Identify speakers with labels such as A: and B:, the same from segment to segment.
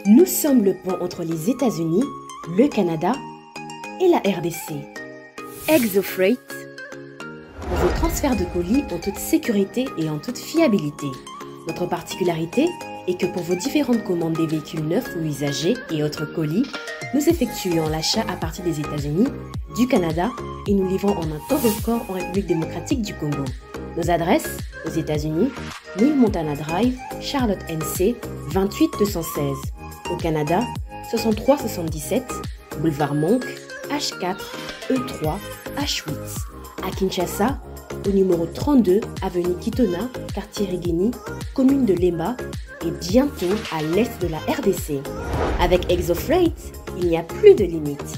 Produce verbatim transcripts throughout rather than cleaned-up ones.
A: Nous sommes le pont entre les États-Unis, le Canada et la R D C. ExoFreight, vos transferts de colis en toute sécurité et en toute fiabilité. Notre particularité est que pour vos différentes commandes des véhicules neufs ou usagés et autres colis, nous effectuons l'achat à partir des États-Unis, du Canada et nous livrons en un temps record en République démocratique du Congo. Nos adresses aux États-Unis, mille Montana Drive, Charlotte N C, vingt-huit deux cent seize. Au Canada, soixante-trois soixante-dix-sept, boulevard Monk, H quatre, E trois, H huit. À Kinshasa, au numéro trente-deux, avenue Kitona, quartier Rigini, commune de Lemba, et bientôt à l'est de la R D C. Avec ExoFreight, il n'y a plus de limites.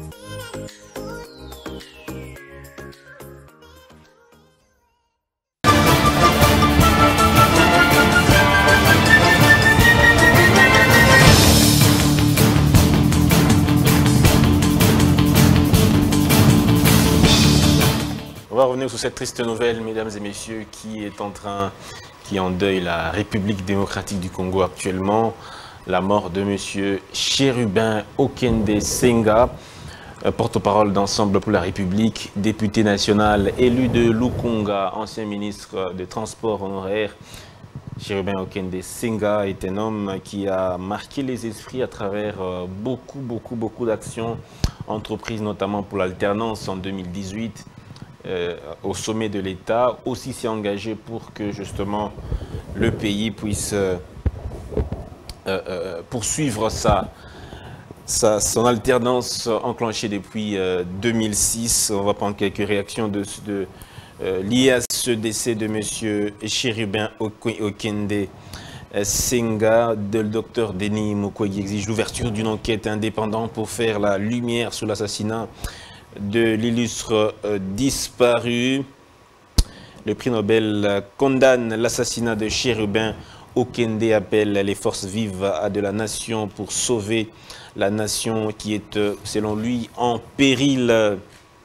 B: On va revenir sur cette triste nouvelle, mesdames et messieurs, qui est en train, qui endeuille la République démocratique du Congo actuellement. La mort de M. Chérubin Okende Senga, porte-parole d'Ensemble pour la République, député national, élu de Lukunga, ancien ministre des Transports honoraire. Chérubin Okende Senga est un homme qui a marqué les esprits à travers beaucoup, beaucoup, beaucoup d'actions entreprises, notamment pour l'alternance en deux mille dix-huit. Euh, au sommet de l'État, aussi s'est engagé pour que justement le pays puisse euh, euh, poursuivre sa, sa, son alternance enclenchée depuis euh, deux mille six. On va prendre quelques réactions de, de, euh, liées à ce décès de M. Chérubin Okende Senga. Le docteur Denis Mukwege exige l'ouverture d'une enquête indépendante pour faire la lumière sur l'assassinat de l'illustre euh, disparu. Le prix Nobel condamne l'assassinat de Chérubin Okende, appelle les forces vives de la nation pour sauver la nation qui est, selon lui, en péril.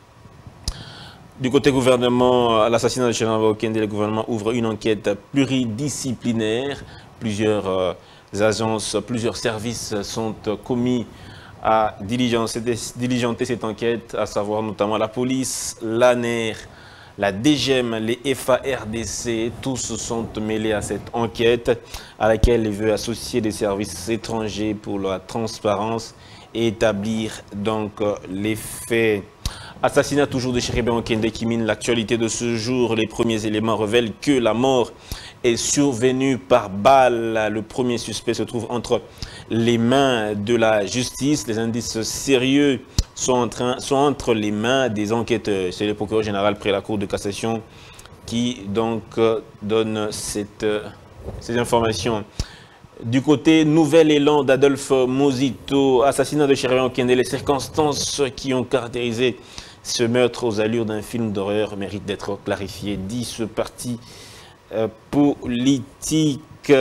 B: Du côté gouvernement, l'assassinat de Chérubin Okende, le gouvernement ouvre une enquête pluridisciplinaire. Plusieurs euh, agences, plusieurs services sont commis à diligenter cette enquête, à savoir notamment la police, l'A N R, la D G M, les F A R D C, tous sont mêlés à cette enquête à laquelle il veut associer des services étrangers pour la transparence et établir donc les faits. Assassinat toujours de Chérubin Okende qui mine l'actualité de ce jour. Les premiers éléments révèlent que la mort est survenue par balle. Le premier suspect se trouve entre les mains de la justice. Les indices sérieux sont, en train, sont entre les mains des enquêteurs. C'est le procureur général près la Cour de cassation qui donc donne cette, ces informations. Du côté nouvel élan d'Adolphe Mozito, assassinat de Chérubin Okende, les circonstances qui ont caractérisé ce meurtre aux allures d'un film d'horreur mérite d'être clarifié, dit ce parti euh, politique.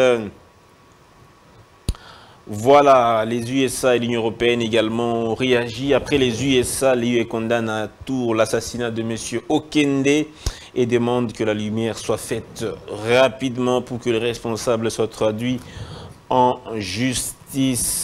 B: Voilà, les U S A et l'Union européenne également ont réagi. Après les U S A, l'U E condamne à tour l'assassinat de M. Okende et demande que la lumière soit faite rapidement pour que les responsables soient traduits en justice.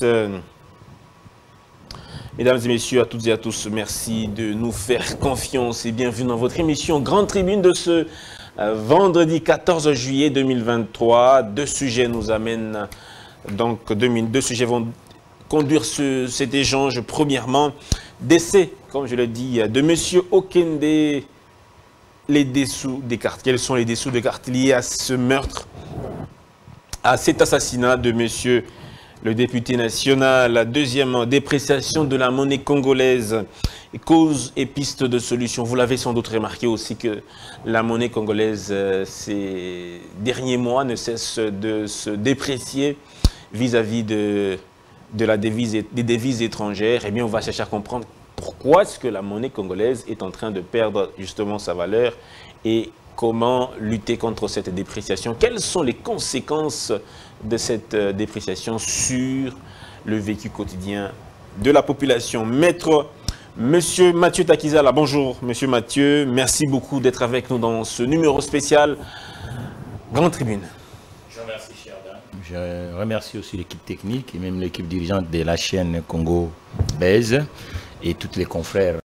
B: Mesdames et messieurs, à toutes et à tous, merci de nous faire confiance et bienvenue dans votre émission Grande Tribune de ce euh, vendredi quatorze juillet deux mille vingt-trois. Deux sujets nous amènent, donc deux, deux sujets vont conduire ce, cet échange. Premièrement, décès, comme je l'ai dit, de M. Okende, les dessous des cartes. Quels sont les dessous des cartes liés à ce meurtre, à cet assassinat de M. le député national? Deuxièmement, dépréciation de la monnaie congolaise, cause et piste de solution. Vous l'avez sans doute remarqué aussi que la monnaie congolaise, ces derniers mois, ne cesse de se déprécier vis-à-vis de, de la devise, des devises étrangères. Eh bien, on va chercher à comprendre pourquoi est-ce que la monnaie congolaise est en train de perdre justement sa valeur et comment lutter contre cette dépréciation. Quelles sont les conséquences de cette dépréciation sur le vécu quotidien de la population? Maître Monsieur Mathieu Takizala, bonjour Monsieur Mathieu, merci beaucoup d'être avec nous dans ce numéro spécial Grande Tribune.
C: Je vous remercie, cher Dan. je remercie aussi l'équipe technique et même l'équipe dirigeante de la chaîne Congo Buzz et tous les confrères.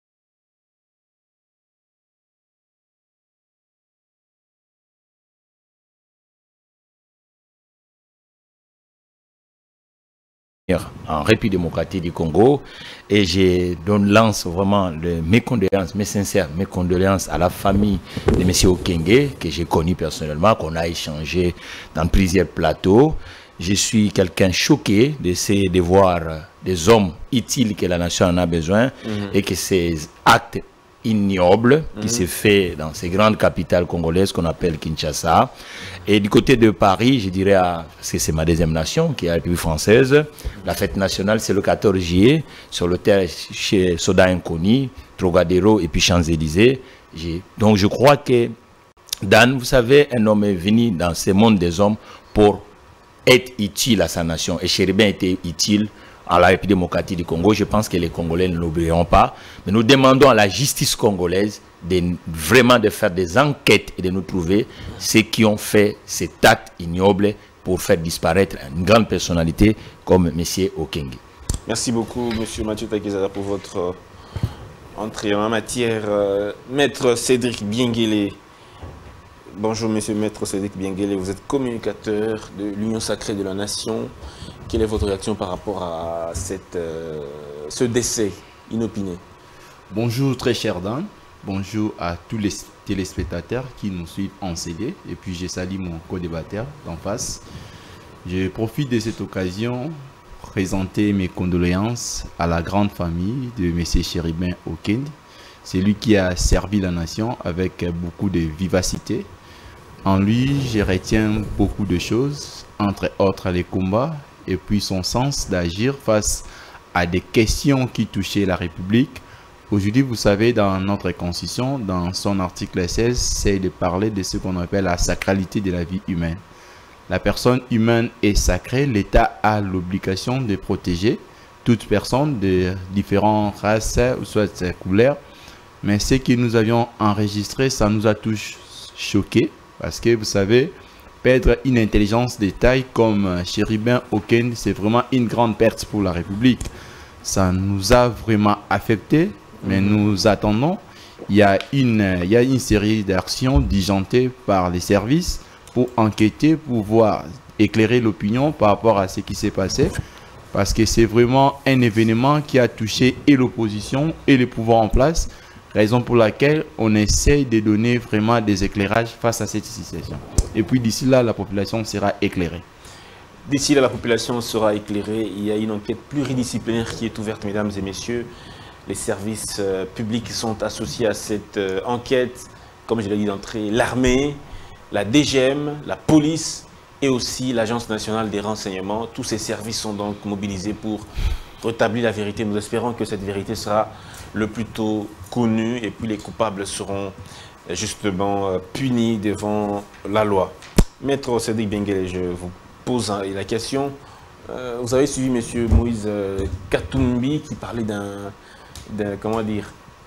C: En République démocratique du Congo, et je donne lance vraiment de mes condoléances, mes sincères mes condoléances à la famille de M. Okenge, que j'ai connu personnellement, qu'on a échangé dans plusieurs plateaux. Je suis quelqu'un choqué d'essayer de voir des hommes utiles que la nation en a besoin, mm-hmm. et que ces actes ignoble qui mm-hmm. s'est fait dans ces grandes capitales congolaises qu'on appelle Kinshasa. Et du côté de Paris, je dirais, à, parce que c'est ma deuxième nation, qui est la République française, la fête nationale, c'est le quatorze juillet, sur le terre chez Soda Inconi, Trogadero et puis Champs-Élysées. Donc je crois que, Dan, vous savez, un homme est venu dans ce monde des hommes pour être utile à sa nation. Et Chérubin était utile à la République démocratique du Congo. Je pense que les Congolais ne l'oublieront pas. Mais nous demandons à la justice congolaise de vraiment de faire des enquêtes et de nous trouver ceux qui ont fait cet acte ignoble pour faire disparaître une grande personnalité comme M. Okenge.
B: Merci beaucoup, M. Mathieu Takezada, pour votre euh, entrée en matière. Euh, Maître Cédric Biengele. Bonjour, Monsieur Maître Cédric Biengele. Vous êtes communicateur de l'Union sacrée de la Nation. Quelle est votre réaction par rapport à cette, euh, ce décès inopiné?
D: Bonjour, très cher Dan. Bonjour à tous les téléspectateurs qui nous suivent en C D. Et puis, je salue mon co-débatteur d'en face. Je profite de cette occasion pour présenter mes condoléances à la grande famille de M. Chérubin Okenge. C'est lui qui a servi la nation avec beaucoup de vivacité. En lui, je retiens beaucoup de choses, entre autres les combats, et puis son sens d'agir face à des questions qui touchaient la République. Aujourd'hui, vous savez, dans notre Constitution, dans son article seize, c'est de parler de ce qu'on appelle la sacralité de la vie humaine. La personne humaine est sacrée, l'État a l'obligation de protéger toute personne de différentes races ou soit couleurs. Mais ce que nous avions enregistré, ça nous a tous choqués, parce que vous savez, perdre une intelligence de taille comme Chérubin Okenge, c'est vraiment une grande perte pour la République. Ça nous a vraiment affectés, mais nous attendons. Il y a une, il y a une série d'actions diligentées par les services pour enquêter, pour pouvoir éclairer l'opinion par rapport à ce qui s'est passé. Parce que c'est vraiment un événement qui a touché et l'opposition et les pouvoirs en place. Raison pour laquelle on essaye de donner vraiment des éclairages face à cette situation. Et puis d'ici là, la population sera éclairée.
B: D'ici là, la population sera éclairée. Il y a une enquête pluridisciplinaire qui est ouverte, mesdames et messieurs. Les services euh, publics sont associés à cette euh, enquête. Comme je l'ai dit d'entrée, l'armée, la D G M, la police et aussi l'Agence nationale des renseignements. Tous ces services sont donc mobilisés pour rétablir la vérité. Nous espérons que cette vérité sera le plus tôt connue et puis les coupables seront justement punis devant la loi. Maître Cédric Biengele, je vous pose la question. Euh, vous avez suivi M. Moïse Katumbi qui parlait d'un, comment dire,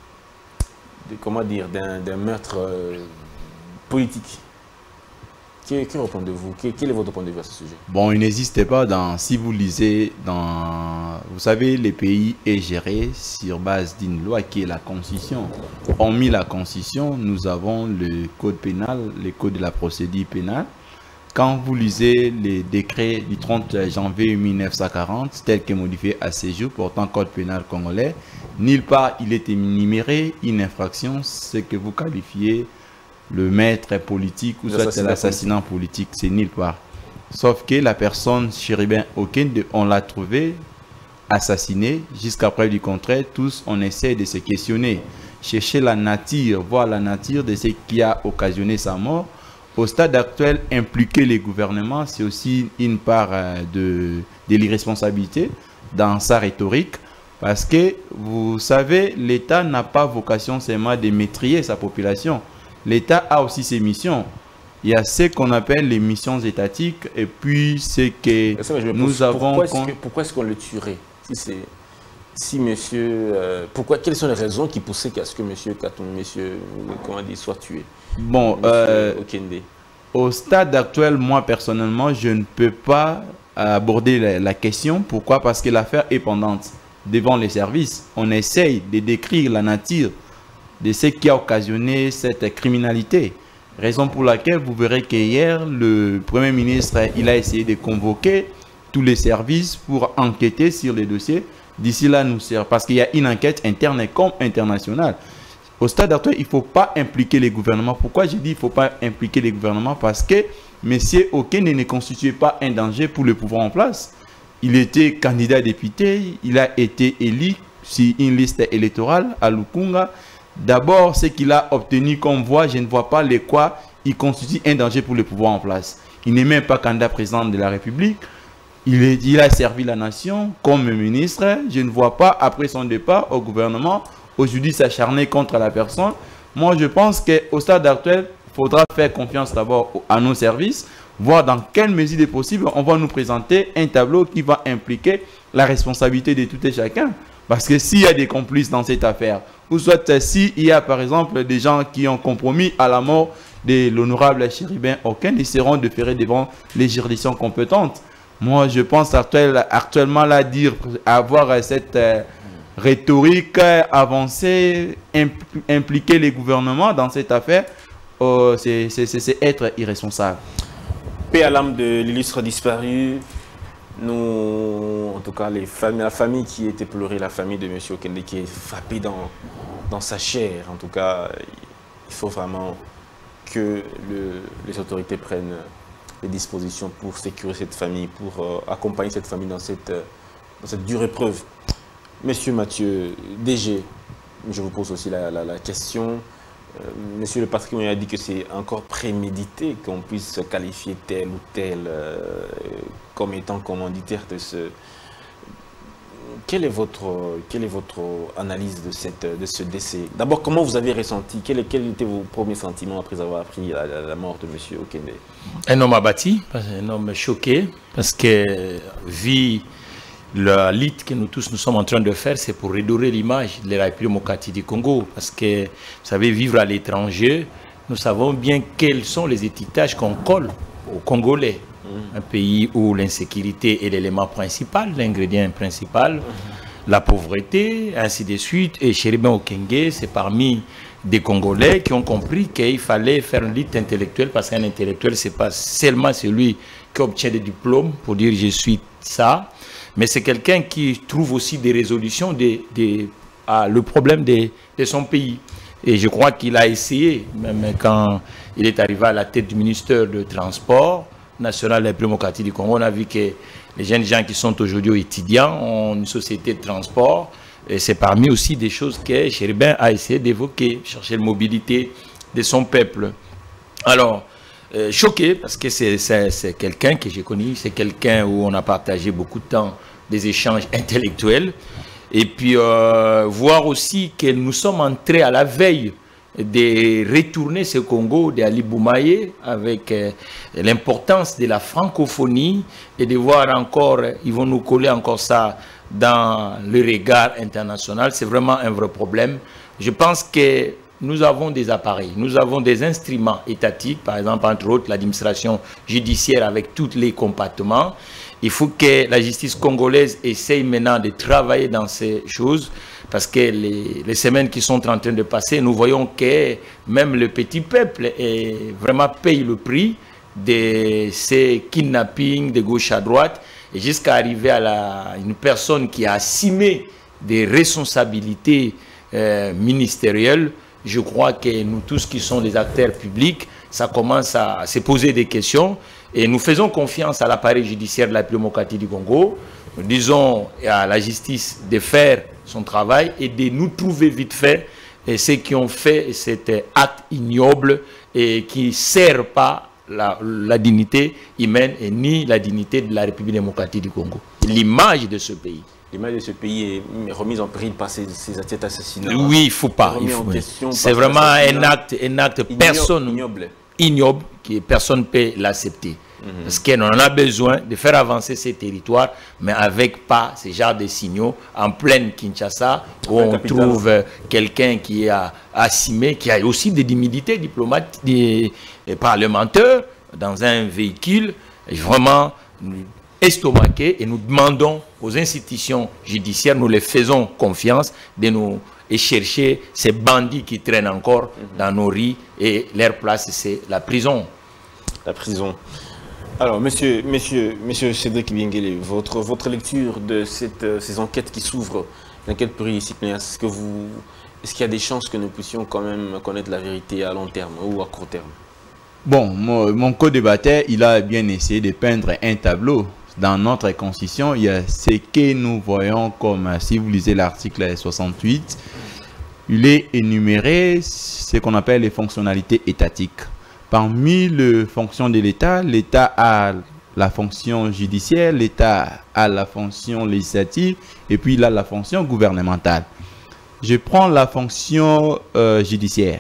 B: de, comment dire, d'un meurtre euh, politique. Que, que répondez-vous? Quel est votre point de vue à ce sujet?
D: Bon, il n'existe pas dans, si vous lisez dans, vous savez, les pays est géré sur base d'une loi qui est la Constitution. Hormis la Constitution, nous avons le code pénal, le code de la procédure pénale. Quand vous lisez les décrets du trente janvier mille neuf cent quarante, tel que modifié à ce jour, portant code pénal congolais, nulle part il est énuméré une infraction, ce que vous qualifiez le maître politique ou soit l'assassinat politique, c'est nulle part. Sauf que la personne Chérubin Okenge, on l'a trouvé assassiné. Jusqu'à preuve du contraire, tous on essaie de se questionner, chercher la nature, voir la nature de ce qui a occasionné sa mort. Au stade actuel, impliquer les gouvernements, c'est aussi une part de, de l'irresponsabilité dans sa rhétorique. Parce que, vous savez, l'État n'a pas vocation seulement de maîtriser sa population. L'État a aussi ses missions. Il y a ce qu'on appelle les missions étatiques et puis ce que ça, nous pose, avons...
B: Pourquoi est-ce qu'on est qu le tuerait si, si monsieur... Euh, pourquoi, quelles sont les raisons qui poussaient à ce que monsieur Katumbi, monsieur, comment dire, soit tué?
D: Bon, euh, Au stade actuel, moi personnellement, je ne peux pas aborder la, la question. Pourquoi? Parce que l'affaire est pendante devant les services. On essaye de décrire la nature de ce qui a occasionné cette criminalité. Raison pour laquelle vous verrez qu'hier, le Premier ministre il a essayé de convoquer tous les services pour enquêter sur les dossiers. D'ici là, nous sert parce qu'il y a une enquête interne comme internationale. Au stade actuel, il ne faut pas impliquer les gouvernements. Pourquoi je dis qu'il ne faut pas impliquer les gouvernements? Parce que M. Okende ne constituait pas un danger pour le pouvoir en place. Il était candidat député, il a été élu sur une liste électorale à Lukunga. D'abord, ce qu'il a obtenu comme voix, je ne vois pas les quoi il constitue un danger pour le pouvoir en place. Il n'est même pas candidat président de la République. Il, est, il a servi la nation comme ministre. Je ne vois pas, après son départ au gouvernement, aujourd'hui s'acharner contre la personne. Moi, je pense qu'au stade actuel, il faudra faire confiance d'abord à nos services, voir dans quelle mesure est possible, on va nous présenter un tableau qui va impliquer la responsabilité de tout et chacun. Parce que s'il y a des complices dans cette affaire, ou soit s'il y a par exemple des gens qui ont compromis à la mort de l'honorable Chérubin Okende, ils seront déférés devant les juridictions compétentes. Moi, je pense actuel, actuellement là, dire, avoir cette euh, rhétorique avancée, impl impliquer les gouvernements dans cette affaire, euh, c'est être irresponsable.
B: Paix à l'âme de l'illustre disparu. Nous, en tout cas, les familles, la famille qui était pleurée, la famille de M. Okende qui est frappée dans, dans sa chair. En tout cas, il faut vraiment que le, les autorités prennent les dispositions pour sécuriser cette famille, pour euh, accompagner cette famille dans cette, euh, dans cette dure épreuve. Monsieur Mathieu, D G, je vous pose aussi la, la, la question. Euh, Monsieur le patrimoine a dit que c'est encore prémédité qu'on puisse qualifier tel ou tel euh, comme étant commanditaire de ce... Quelle est votre, quelle est votre analyse de, cette, de ce décès? D'abord, comment vous avez ressenti? Quels quel étaient vos premiers sentiments après avoir appris la, la, la mort de M. Okende?
C: Un homme abattu, un homme choqué, parce que vu la lutte que nous tous nous sommes en train de faire, c'est pour redorer l'image de la République démocratique du Congo. Parce que, vous savez, vivre à l'étranger, nous savons bien quels sont les étiquetages qu'on colle aux Congolais. Un pays où l'insécurité est l'élément principal, l'ingrédient principal, la pauvreté, ainsi de suite. Et Chérubin Okende, c'est parmi des Congolais qui ont compris qu'il fallait faire une lutte intellectuelle, parce qu'un intellectuel, ce n'est pas seulement celui qui obtient des diplômes pour dire je suis ça, mais c'est quelqu'un qui trouve aussi des résolutions de, de, à le problème de, de son pays. Et je crois qu'il a essayé, même quand il est arrivé à la tête du ministère de Transport national de la République démocratique du Congo, on a vu que les jeunes gens qui sont aujourd'hui étudiants ont une société de transport. Et c'est parmi aussi des choses que Chérubin a essayé d'évoquer, chercher la mobilité de son peuple. Alors, euh, choqué, parce que c'est quelqu'un que j'ai connu, c'est quelqu'un où on a partagé beaucoup de temps des échanges intellectuels. Et puis, euh, voir aussi que nous sommes entrés à la veille de retourner ce Congo d'Ali Boumaye avec euh, l'importance de la francophonie et de voir encore, ils vont nous coller encore ça dans le regard international. C'est vraiment un vrai problème. Je pense que nous avons des appareils, nous avons des instruments étatiques, par exemple, entre autres, l'administration judiciaire avec tous les compartiments. Il faut que la justice congolaise essaye maintenant de travailler dans ces choses, parce que les, les semaines qui sont en train de passer, nous voyons que même le petit peuple est, vraiment paye le prix de ces kidnappings de gauche à droite, et jusqu'à arriver à la, une personne qui a assumé des responsabilités euh, ministérielles. Je crois que nous tous qui sommes des acteurs publics, ça commence à, à se poser des questions, et nous faisons confiance à l'appareil judiciaire de la République démocratique du Congo. Nous disons à la justice de faire son travail et de nous trouver vite fait et ceux qui ont fait cet acte ignoble et qui ne sert pas la, la dignité humaine et ni la dignité de la République démocratique du Congo. L'image de ce pays.
B: L'image de ce pays est remise en péril par ces, ces assassinats.
C: Oui, il ne faut pas. C'est vraiment un acte, un acte ignoble, personne, ignoble, ignoble que personne ne peut l'accepter. Mm-hmm. Parce qu'on en a besoin de faire avancer ces territoires, mais avec pas ce genre de signaux en pleine Kinshasa, où on trouve euh, quelqu'un qui a assumé, qui a aussi des dignités diplomatiques, des, des parlementaires, dans un véhicule vraiment estomaqué et nous demandons aux institutions judiciaires, nous les faisons confiance de nous et chercher ces bandits qui traînent encore dans nos rues et leur place c'est la prison.
B: La prison. Alors, monsieur, monsieur, monsieur Cédric Biengele, votre, votre lecture de cette, ces enquêtes qui s'ouvrent, l'enquête pluridisciplinaire, est-ce que vous, est-ce qu'il y a des chances que nous puissions quand même connaître la vérité à long terme ou à court terme?
D: Bon, mon, mon co-débatteur, il a bien essayé de peindre un tableau. Dans notre constitution, il y a ce que nous voyons comme, si vous lisez l'article soixante-huit, il est énuméré ce qu'on appelle les fonctionnalités étatiques. Parmi les fonctions de l'État, l'État a la fonction judiciaire, l'État a la fonction législative et puis il a la fonction gouvernementale. Je prends la fonction euh, judiciaire.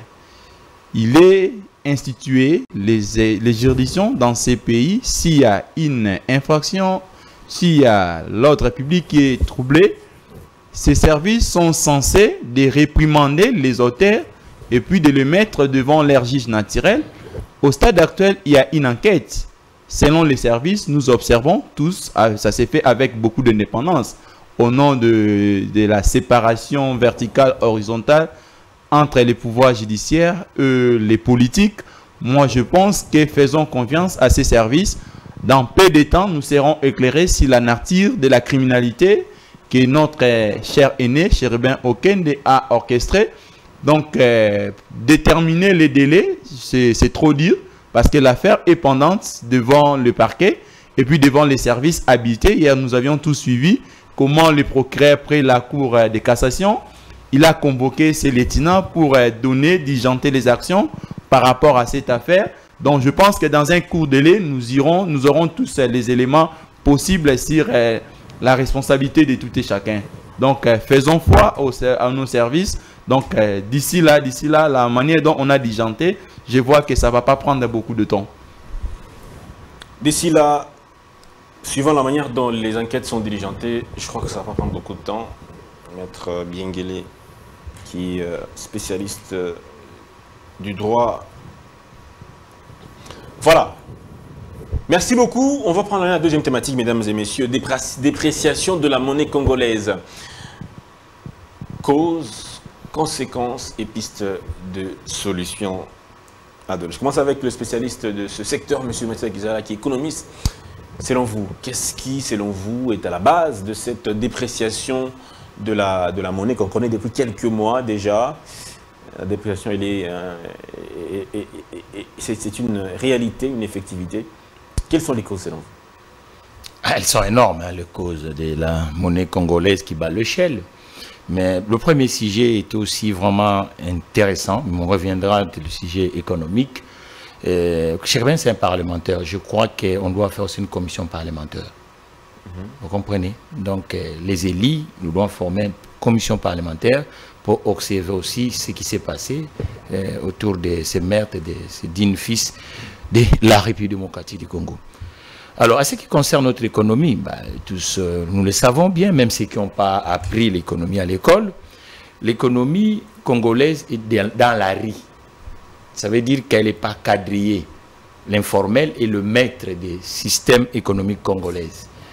D: Il est institué les, les juridictions dans ces pays s'il y a une infraction, s'il y a l'ordre public qui est troublé. Ces services sont censés de réprimander les auteurs et puis de les mettre devant leur juge naturel. Au stade actuel, il y a une enquête. Selon les services, nous observons tous, ça s'est fait avec beaucoup d'indépendance, au nom de, de la séparation verticale, horizontale entre les pouvoirs judiciaires et les politiques. Moi, je pense que faisons confiance à ces services. Dans peu de temps, nous serons éclairés sur la nature de la criminalité que notre cher aîné, Chérubin Okende, a orchestré. Donc, euh, déterminer les délais, c'est trop dur parce que l'affaire est pendante devant le parquet et puis devant les services habilités. Hier, nous avions tous suivi comment le procureur, après la cour de cassation, il a convoqué ses lieutenants pour euh, donner, diligenter les actions par rapport à cette affaire. Donc, je pense que dans un court délai, nous, irons, nous aurons tous euh, les éléments possibles sur euh, la responsabilité de tout et chacun. Donc, euh, faisons foi au, à nos services. Donc, euh, d'ici là, d'ici là, la manière dont on a diligenté, je vois que ça ne va pas prendre beaucoup de temps.
B: D'ici là, suivant la manière dont les enquêtes sont diligentées, je crois que ça ne va pas prendre beaucoup de temps. Maître Biengele, qui est euh, spécialiste euh, du droit. Voilà. Merci beaucoup. On va prendre la deuxième thématique, mesdames et messieurs, dépréciation de la monnaie congolaise. Cause, conséquences et pistes de solutions à donner. Je commence avec le spécialiste de ce secteur, M. Mathieu Gizala, qui est économiste. Selon vous, qu'est-ce qui, selon vous, est à la base de cette dépréciation de la, de la monnaie qu'on connaît depuis quelques mois déjà? La dépréciation, elle est, euh, c'est une réalité, une effectivité. Quelles sont les causes selon vous?
C: Elles sont énormes, hein, les causes de la monnaie congolaise qui bat l'échelle. Mais le premier sujet est aussi vraiment intéressant. On reviendra sur le sujet économique. Euh, Chérubin, c'est un parlementaire. Je crois qu'on doit faire aussi une commission parlementaire. Mm-hmm. Vous comprenez? Donc, euh, les élus, nous devons former une commission parlementaire pour observer aussi ce qui s'est passé euh, autour de ces meurtres, de ces dignes fils de la République démocratique du Congo. Alors, à ce qui concerne notre économie, bah, tous, euh, nous le savons bien, même ceux qui n'ont pas appris l'économie à l'école, l'économie congolaise est dans la rue. Ça veut dire qu'elle n'est pas quadrillée. L'informel est le maître des systèmes économiques congolais.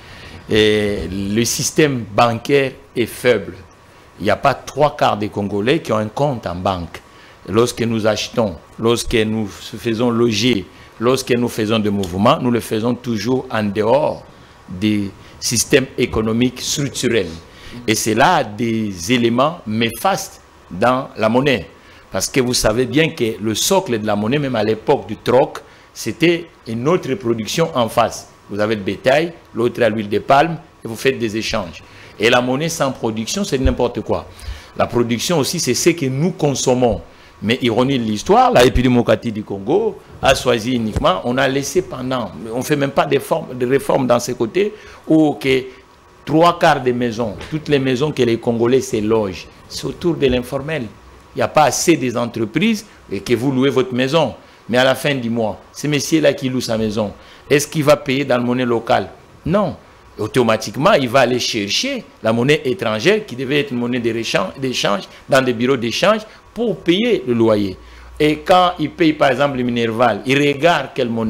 C: Et le système bancaire est faible. Il n'y a pas trois quarts des Congolais qui ont un compte en banque. Lorsque nous achetons, lorsque nous faisons loger, lorsque nous faisons des mouvements, nous le faisons toujours en dehors des systèmes économiques structurels. Et c'est là des éléments néfastes dans la monnaie. Parce que vous savez bien que le socle de la monnaie, même à l'époque du troc, c'était une autre production en face. Vous avez le bétail, l'autre à l'huile de palme, et vous faites des échanges. Et la monnaie sans production, c'est n'importe quoi. La production aussi, c'est ce que nous consommons. Mais ironie de l'histoire, la République démocratique du Congo a choisi uniquement, on a laissé pendant, on ne fait même pas de, formes, de réformes dans ces côtés, où que trois quarts des maisons, toutes les maisons que les Congolais se logent, c'est autour de l'informel. Il n'y a pas assez des entreprises et que vous louez votre maison. Mais à la fin du mois, ce monsieur-là qui loue sa maison, est-ce qu'il va payer dans la monnaie locale? Non. Automatiquement, il va aller chercher la monnaie étrangère qui devait être une monnaie d'échange dans des bureaux d'échange pour payer le loyer. Et quand il paye par exemple le Minerval, il regarde quelle monnaie.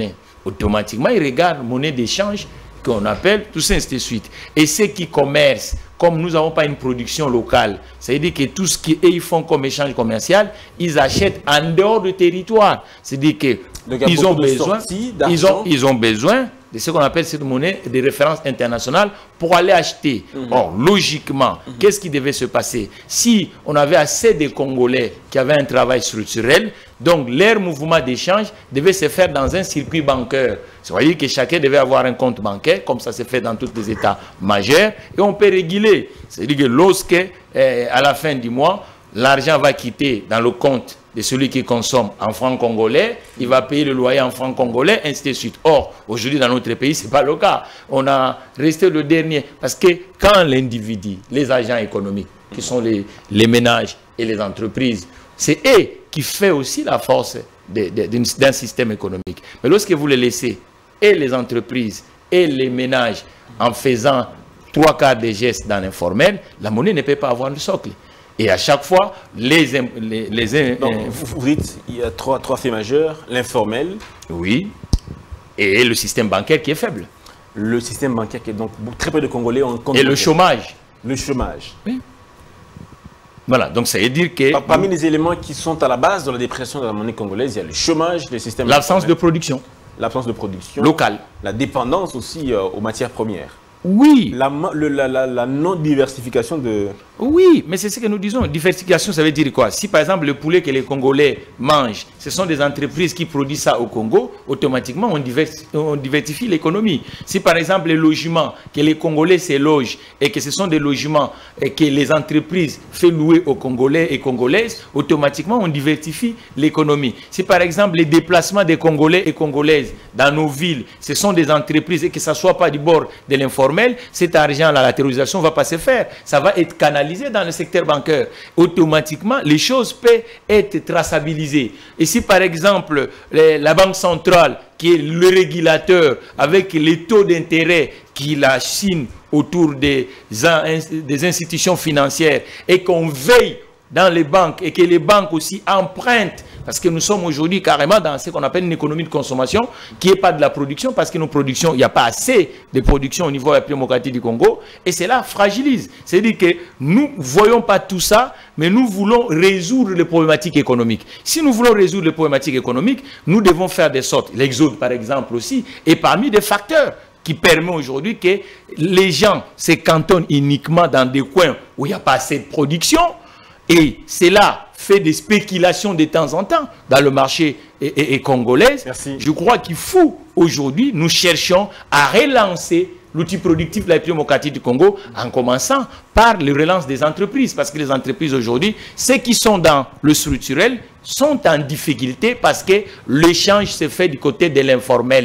C: automatiquement, ils regardent monnaie d'échange qu'on appelle, tout ça, ainsi de suite. Et ceux qui commercent, comme nous n'avons pas une production locale, ça veut dire que tout ce qu'ils font comme échange commercial, ils achètent en dehors du territoire. C'est-à-dire qu'ils ont besoin, ils ont, ils ont besoin de ce qu'on appelle cette monnaie de référence internationale pour aller acheter. Mm-hmm. Or, logiquement, mm-hmm. qu'est-ce qui devait se passer? Si on avait assez de Congolais qui avaient un travail structurel, donc leur mouvement d'échange devait se faire dans un circuit bancaire. C'est-à-dire que chacun devait avoir un compte bancaire, comme ça se fait dans tous les États majeurs, et on peut réguler. C'est-à-dire que lorsque, euh, à la fin du mois, l'argent va quitter dans le compte de celui qui consomme en francs congolais, il va payer le loyer en francs congolais, ainsi de suite. Or, aujourd'hui, dans notre pays, ce n'est pas le cas. On a resté le dernier. Parce que quand l'individu, les agents économiques, qui sont les, les ménages et les entreprises, c'est eux qui font aussi la force d'un système économique. Mais lorsque vous les laissez, et les entreprises, et les ménages, en faisant trois quarts des gestes dans l'informel, la monnaie ne peut pas avoir le socle. Et à chaque fois, les... les, les
B: Donc, vous dites il y a trois, trois faits majeurs. L'informel.
C: Oui. Et le système bancaire qui est faible.
B: Le système bancaire qui est donc... Très peu de Congolais ont...
C: Et le chômage.
B: Le chômage.
C: Oui. Voilà, donc ça veut dire que...
B: Par, parmi les éléments qui sont à la base de la dépression de la monnaie congolaise, il y a le chômage, le système...
C: L'absence de production.
B: L'absence de production.
C: Locale.
B: La dépendance aussi euh, aux matières premières.
C: Oui.
B: La, le, la, la, la non-diversification de...
C: Oui, mais c'est ce que nous disons. Diversification, ça veut dire quoi? Si par exemple le poulet que les Congolais mangent, ce sont des entreprises qui produisent ça au Congo, automatiquement on, diversifie, on diversifie l'économie. Si par exemple les logements que les Congolais se logent et que ce sont des logements et que les entreprises font louer aux Congolais et Congolaises, automatiquement on diversifie l'économie. Si par exemple les déplacements des Congolais et Congolaises dans nos villes, ce sont des entreprises et que ça ne soit pas du bord de l'informel, cet argent-là, la terrorisation ne va pas se faire. Ça va être canalisé dans le secteur bancaire. Automatiquement, les choses peuvent être traçabilisées. Et si par exemple, les, la Banque centrale, qui est le régulateur, avec les taux d'intérêt qu'il assigne autour des, des institutions financières, et qu'on veille dans les banques, et que les banques aussi empruntent, parce que nous sommes aujourd'hui carrément dans ce qu'on appelle une économie de consommation, qui n'est pas de la production, parce que nos productions, il n'y a pas assez de production au niveau de la République démocratique du Congo, et cela fragilise. C'est-à-dire que nous ne voyons pas tout ça, mais nous voulons résoudre les problématiques économiques. Si nous voulons résoudre les problématiques économiques, nous devons faire des sortes, l'exode par exemple aussi, est parmi des facteurs qui permet aujourd'hui que les gens se cantonnent uniquement dans des coins où il n'y a pas assez de production, et cela fait des spéculations de temps en temps dans le marché et, et, et congolais.
B: Merci.
C: Je crois qu'il faut aujourd'hui, nous cherchons à relancer l'outil productif de la République démocratique du Congo en commençant par les relances des entreprises. Parce que les entreprises aujourd'hui, ceux qui sont dans le structurel, sont en difficulté parce que l'échange se fait du côté de l'informel.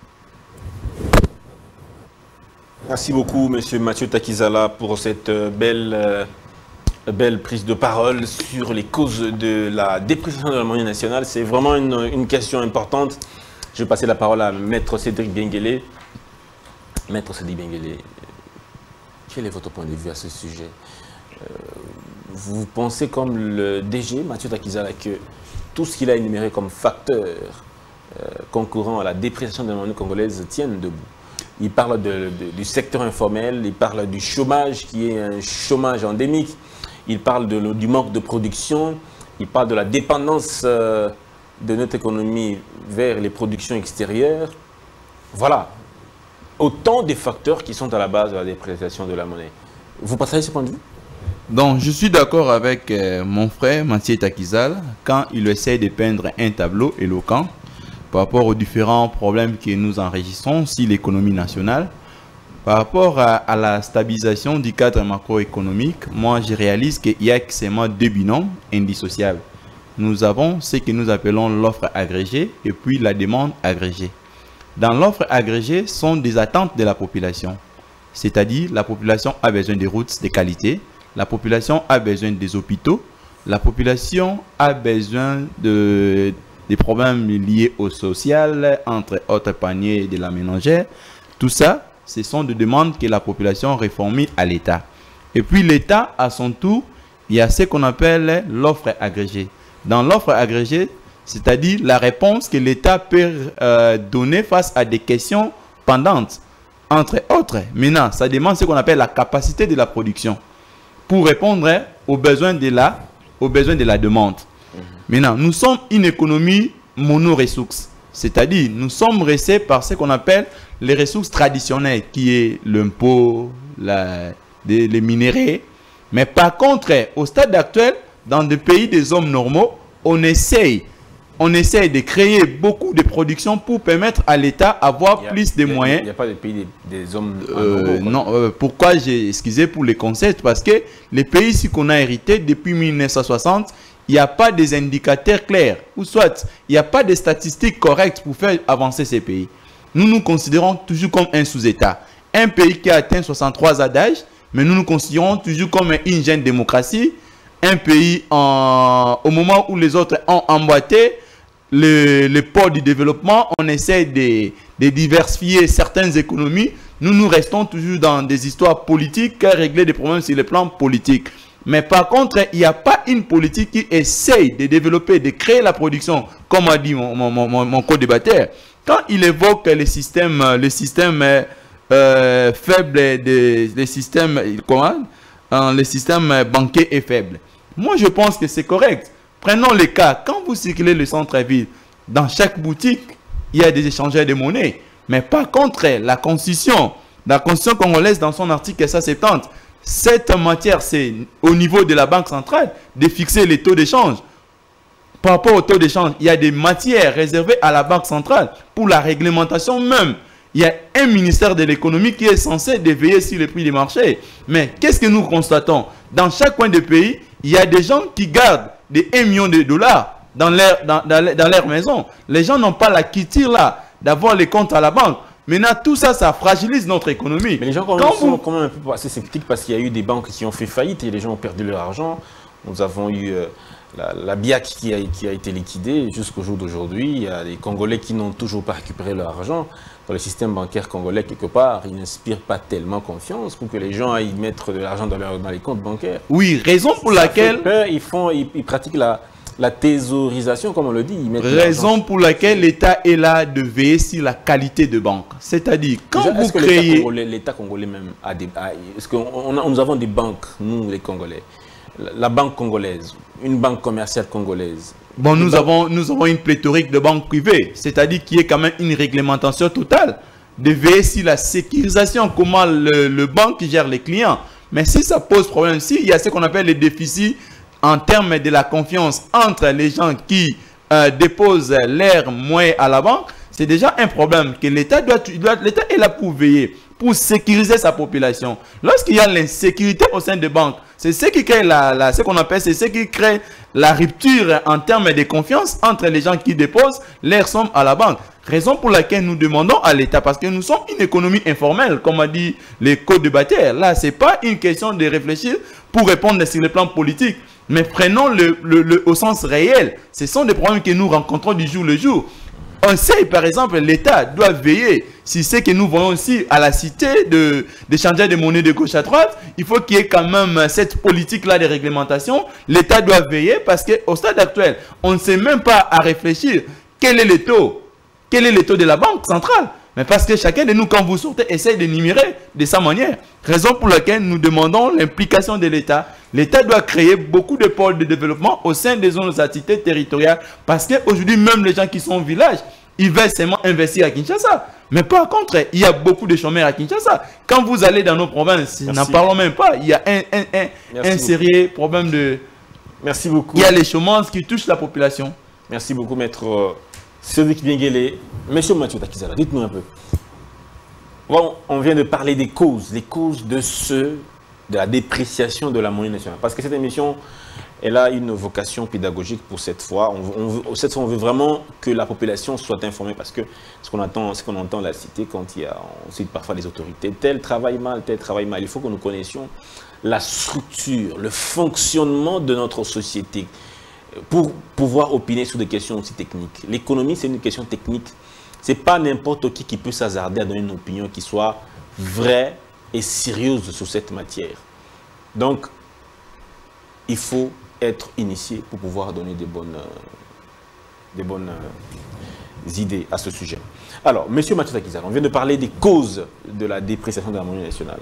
B: Merci beaucoup, M. Mathieu Takizala, pour cette belle... Euh... belle prise de parole sur les causes de la dépréciation de la monnaie nationale. C'est vraiment une, une question importante. Je vais passer la parole à Maître Cédric Benguele. Maître Cédric Benguele, quel est votre point de vue à ce sujet? euh, Vous pensez comme le D G, Mathieu Takizala, que tout ce qu'il a énuméré comme facteur euh, concourant à la dépréciation de la monnaie congolaise tienne debout? Il parle de, de, du secteur informel, il parle du chômage qui est un chômage endémique. Il parle de, du manque de production, il parle de la dépendance euh, de notre économie vers les productions extérieures. Voilà, autant de facteurs qui sont à la base de la dépréciation de la monnaie. Vous partagez ce point de vue?
D: Donc, je suis d'accord avec euh, mon frère Mathieu Takizala quand il essaie de peindre un tableau éloquent par rapport aux différents problèmes que nous enregistrons sur l'économie nationale. Par rapport à, à la stabilisation du cadre macroéconomique, moi je réalise qu'il y a seulement deux binômes indissociables. Nous avons ce que nous appelons l'offre agrégée et puis la demande agrégée. Dans l'offre agrégée sont des attentes de la population. C'est-à-dire la population a besoin de routes de qualité, la population a besoin des hôpitaux, la population a besoin de, des problèmes liés au social, entre autres paniers de la ménagère. Tout ça, ce sont des demandes que la population réforme à l'État. Et puis l'État, à son tour, il y a ce qu'on appelle l'offre agrégée. Dans l'offre agrégée, c'est-à-dire la réponse que l'État peut euh, donner face à des questions pendantes, entre autres. Maintenant, ça demande ce qu'on appelle la capacité de la production pour répondre hein, aux besoins de la, aux besoins de la demande. Mmh. Maintenant, nous sommes une économie mono-ressources, c'est-à-dire nous sommes restés par ce qu'on appelle les ressources traditionnelles, qui est l'impôt, la, les, les minéraux. Mais par contre, au stade actuel, dans des pays des hommes normaux, on essaye, on essaye de créer beaucoup de productions pour permettre à l'État d'avoir plus de moyens.
B: Il n'y a pas de pays des, des hommes
D: euh, normaux. Non, euh, pourquoi j'ai excusé pour les concepts? Parce que les pays ici qu'on a hérité depuis mille neuf cent soixante, il n'y a pas des indicateurs clairs, ou soit il n'y a pas de statistiques correctes pour faire avancer ces pays. Nous nous considérons toujours comme un sous-État. Un pays qui a atteint soixante-trois ans d'âge, mais nous nous considérons toujours comme une jeune démocratie. Un pays, en, au moment où les autres ont emboîté le, le port du développement, on essaie de, de diversifier certaines économies. Nous, nous restons toujours dans des histoires politiques, à régler des problèmes sur le plan politique. Mais par contre, il n'y a pas une politique qui essaye de développer, de créer la production, comme a dit mon, mon, mon, mon co-débatteur. Quand il évoque le système, le système euh, faible, de, le système, comment, hein, le système bancaire est faible. Moi, je pense que c'est correct. Prenons le cas, quand vous circulez le centre-ville, dans chaque boutique, il y a des échangeurs de monnaie. Mais par contre, la Constitution, la Constitution congolaise, dans son article cent soixante-dix, cette matière, c'est au niveau de la Banque centrale de fixer les taux d'échange. Par rapport au taux d'échange, il y a des matières réservées à la Banque centrale pour la réglementation même. Il y a un ministère de l'économie qui est censé veiller sur les prix des marchés. Mais qu'est-ce que nous constatons? Dans chaque coin du pays, il y a des gens qui gardent des un million de dollars dans leur, dans, dans, dans leur maison. Les gens n'ont pas la culture là d'avoir les comptes à la banque. Maintenant, tout ça, ça fragilise notre économie.
B: Mais les gens quand même, sont quand même un peu assez sceptiques parce qu'il y a eu des banques qui ont fait faillite et les gens ont perdu leur argent. Nous avons eu euh, la, la B I A C qui a, qui a été liquidée jusqu'au jour d'aujourd'hui. Il y a des Congolais qui n'ont toujours pas récupéré leur argent. Dans le système bancaire congolais, quelque part, il n'inspire pas tellement confiance pour que les gens aillent mettre de l'argent dans, dans les comptes bancaires.
D: Oui, raison pour
B: ça
D: laquelle...
B: Fait peur, ils, font, ils, ils pratiquent la, la thésaurisation, comme on le dit. Ils
D: raison pour laquelle l'État est là de veiller sur la qualité de banque. C'est-à-dire, quand Déjà, vous créez...
B: L'État congolais, congolais même a des... Est-ce que on a, nous avons des banques, nous les Congolais. La, la banque congolaise, une banque commerciale congolaise.
D: Bon, nous avons, nous avons une pléthorique de banques privées, c'est-à-dire qu'il y a quand même une réglementation totale de veiller sur la sécurisation, comment le, le banque gère les clients. Mais si ça pose problème, si il y a ce qu'on appelle les déficits en termes de la confiance entre les gens qui euh, déposent leurs moyens à la banque, c'est déjà un problème que l'État doit, doit l'État est là pour veiller, pour sécuriser sa population. Lorsqu'il y a l'insécurité au sein des banques, c'est ce qui crée la, la, ce qu'on appelle, c'est ce qui crée la rupture en termes de confiance entre les gens qui déposent leurs sommes à la banque. Raison pour laquelle nous demandons à l'État, parce que nous sommes une économie informelle, comme a dit les co-débatteurs. Là, ce n'est pas une question de réfléchir pour répondre sur le plan politique, mais prenons le, le, le, au sens réel. Ce sont des problèmes que nous rencontrons du jour le jour. On sait, par exemple, l'État doit veiller, si c'est que nous voyons aussi à la cité de, de changer de monnaie de gauche à droite, il faut qu'il y ait quand même cette politique-là de réglementation. L'État doit veiller parce qu'au stade actuel, on ne sait même pas à réfléchir quel est le taux, quel est le taux de la Banque centrale. Mais parce que chacun de nous, quand vous sortez, essaye de numérer de sa manière. Raison pour laquelle nous demandons l'implication de l'État. L'État doit créer beaucoup de pôles de développement au sein des zones d'activité territoriales. Parce qu'aujourd'hui, même les gens qui sont au village, ils veulent seulement investir à Kinshasa. Mais par contre, il y a beaucoup de chômeurs à Kinshasa. Quand vous allez dans nos provinces, n'en parlons même pas, il y a un, un, un, un sérieux problème de...
B: Merci beaucoup.
D: Il y a les chômeurs qui touchent la population.
B: Merci beaucoup, maître Cédric Bienguélé. Monsieur Mathieu Takizala, dites-nous un peu. Bon, on vient de parler des causes, les causes de ce, de la dépréciation de la monnaie nationale. Parce que cette émission, elle a une vocation pédagogique pour cette fois. On, on veut, cette fois, on veut vraiment que la population soit informée. Parce que ce qu'on entend, ce qu'on entend la cité, quand il y a, on cite parfois les autorités, tel travaille mal, tel travaille mal. Il faut que nous connaissions la structure, le fonctionnement de notre société pour pouvoir opiner sur des questions aussi techniques. L'économie, c'est une question technique. Ce n'est pas n'importe qui qui peut s'hasarder à donner une opinion qui soit vraie et sérieuse sur cette matière. Donc, il faut être initié pour pouvoir donner des bonnes, des bonnes euh, idées à ce sujet. Alors, Monsieur Mathieu Takizal, on vient de parler des causes de la dépréciation de la monnaie nationale.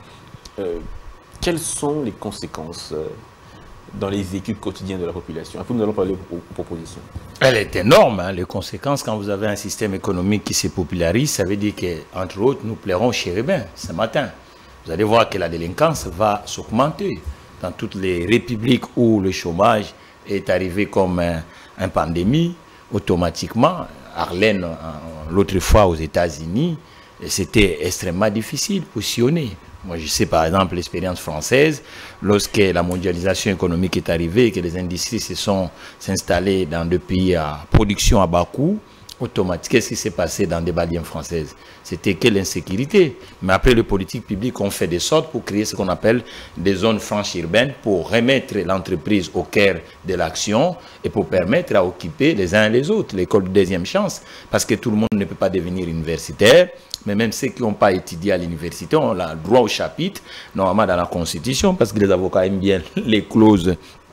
B: Euh, quelles sont les conséquences euh, dans les vécus quotidiens de la population? Après, nous allons parler aux, aux propositions.
C: Elle est énorme, hein, les conséquences. Quand vous avez un système économique qui se popularise, ça veut dire qu'entre autres, nous plairons chérubins ce matin. Vous allez voir que la délinquance va s'augmenter dans toutes les républiques où le chômage est arrivé comme un, une pandémie. Automatiquement, Arlène, l'autre fois aux États-Unis, c'était extrêmement difficile pour sillonner. Moi, je sais par exemple l'expérience française, lorsque la mondialisation économique est arrivée et que les industries se sont installées dans des pays à production à bas coût, automatique. Qu'est-ce qui s'est passé dans des banlieues françaises? C'était quelle insécurité. Mais après, les politiques publiques ont fait des sortes pour créer ce qu'on appelle des zones franches urbaines pour remettre l'entreprise au cœur de l'action et pour permettre à occuper les uns et les autres l'école de deuxième chance. Parce que tout le monde ne peut pas devenir universitaire, mais même ceux qui n'ont pas étudié à l'université ont le droit au chapitre, normalement dans la Constitution, parce que les avocats aiment bien les clauses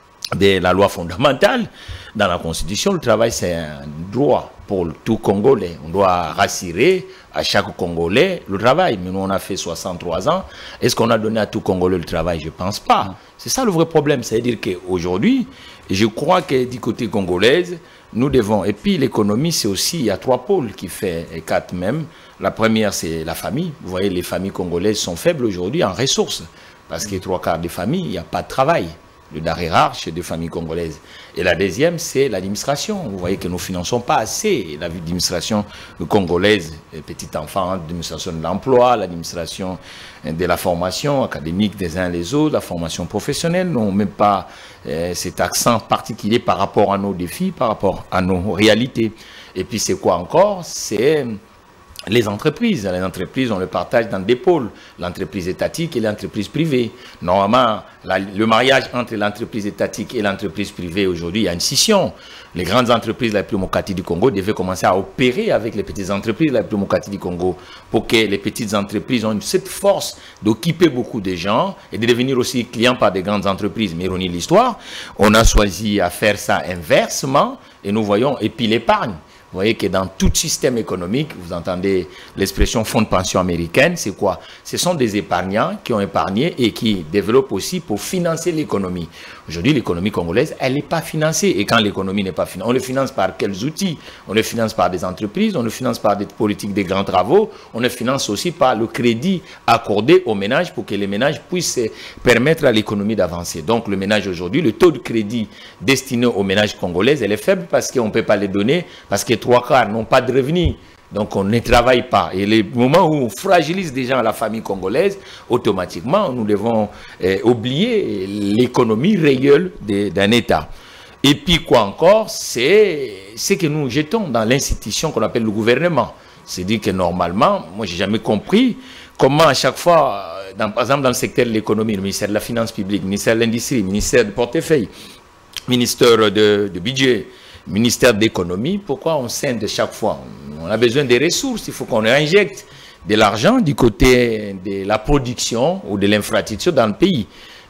C: de la loi fondamentale. Dans la Constitution, le travail, c'est un droit pour tout Congolais. On doit rassurer à chaque Congolais le travail. Mais nous, on a fait soixante-trois ans. Est-ce qu'on a donné à tout Congolais le travail? Je ne pense pas. C'est ça le vrai problème. C'est-à-dire qu'aujourd'hui, je crois que du côté congolais, nous devons... Et puis l'économie, c'est aussi... Il y a trois pôles qui fait, et quatre même. La première, c'est la famille. Vous voyez, les familles congolaises sont faibles aujourd'hui en ressources. Parce que trois quarts des familles, il n'y a pas de travail. Le denrée rare chez des familles congolaises. Et la deuxième, c'est l'administration. Vous voyez que nous ne finançons pas assez l'administration congolaise, les petits enfants, l'administration de l'emploi, l'administration de la formation académique des uns et des autres, la formation professionnelle. Nous n'avons même pas euh, cet accent particulier par rapport à nos défis, par rapport à nos réalités. Et puis c'est quoi encore? C'est... les entreprises. Les entreprises, on le partage dans des pôles. L'entreprise étatique et l'entreprise privée. Normalement, la, le mariage entre l'entreprise étatique et l'entreprise privée, aujourd'hui, il y a une scission. Les grandes entreprises de la démocratie du Congo devaient commencer à opérer avec les petites entreprises de la démocratie du Congo pour que les petites entreprises ont cette force d'occuper beaucoup de gens et de devenir aussi clients par des grandes entreprises. Mais ironie de l'histoire, on a choisi à faire ça inversement et nous voyons, et puis l'épargne. Vous voyez que dans tout système économique, vous entendez l'expression fonds de pension américaine, c'est quoi? Ce sont des épargnants qui ont épargné et qui développent aussi pour financer l'économie. Aujourd'hui, l'économie congolaise, elle n'est pas financée. Et quand l'économie n'est pas financée, on le finance par quels outils? On le finance par des entreprises, on le finance par des politiques de grands travaux, on le finance aussi par le crédit accordé aux ménages pour que les ménages puissent permettre à l'économie d'avancer. Donc le ménage aujourd'hui, le taux de crédit destiné aux ménages congolais, elle est faible parce qu'on ne peut pas les donner, parce que trois quarts n'ont pas de revenus. Donc on ne travaille pas. Et les moments où on fragilise déjà la famille congolaise, automatiquement, nous devons euh, oublier l'économie réelle d'un État. Et puis quoi encore, c'est ce que nous jetons dans l'institution qu'on appelle le gouvernement. C'est-à-dire que normalement, moi j'ai jamais compris comment à chaque fois, dans, par exemple dans le secteur de l'économie, le ministère de la Finance publique, le ministère de l'Industrie, le ministère du portefeuille, le ministère de, de budget, ministère d'économie, pourquoi on scinde chaque fois? On a besoin des ressources, il faut qu'on injecte de l'argent du côté de la production ou de l'infrastructure dans le pays.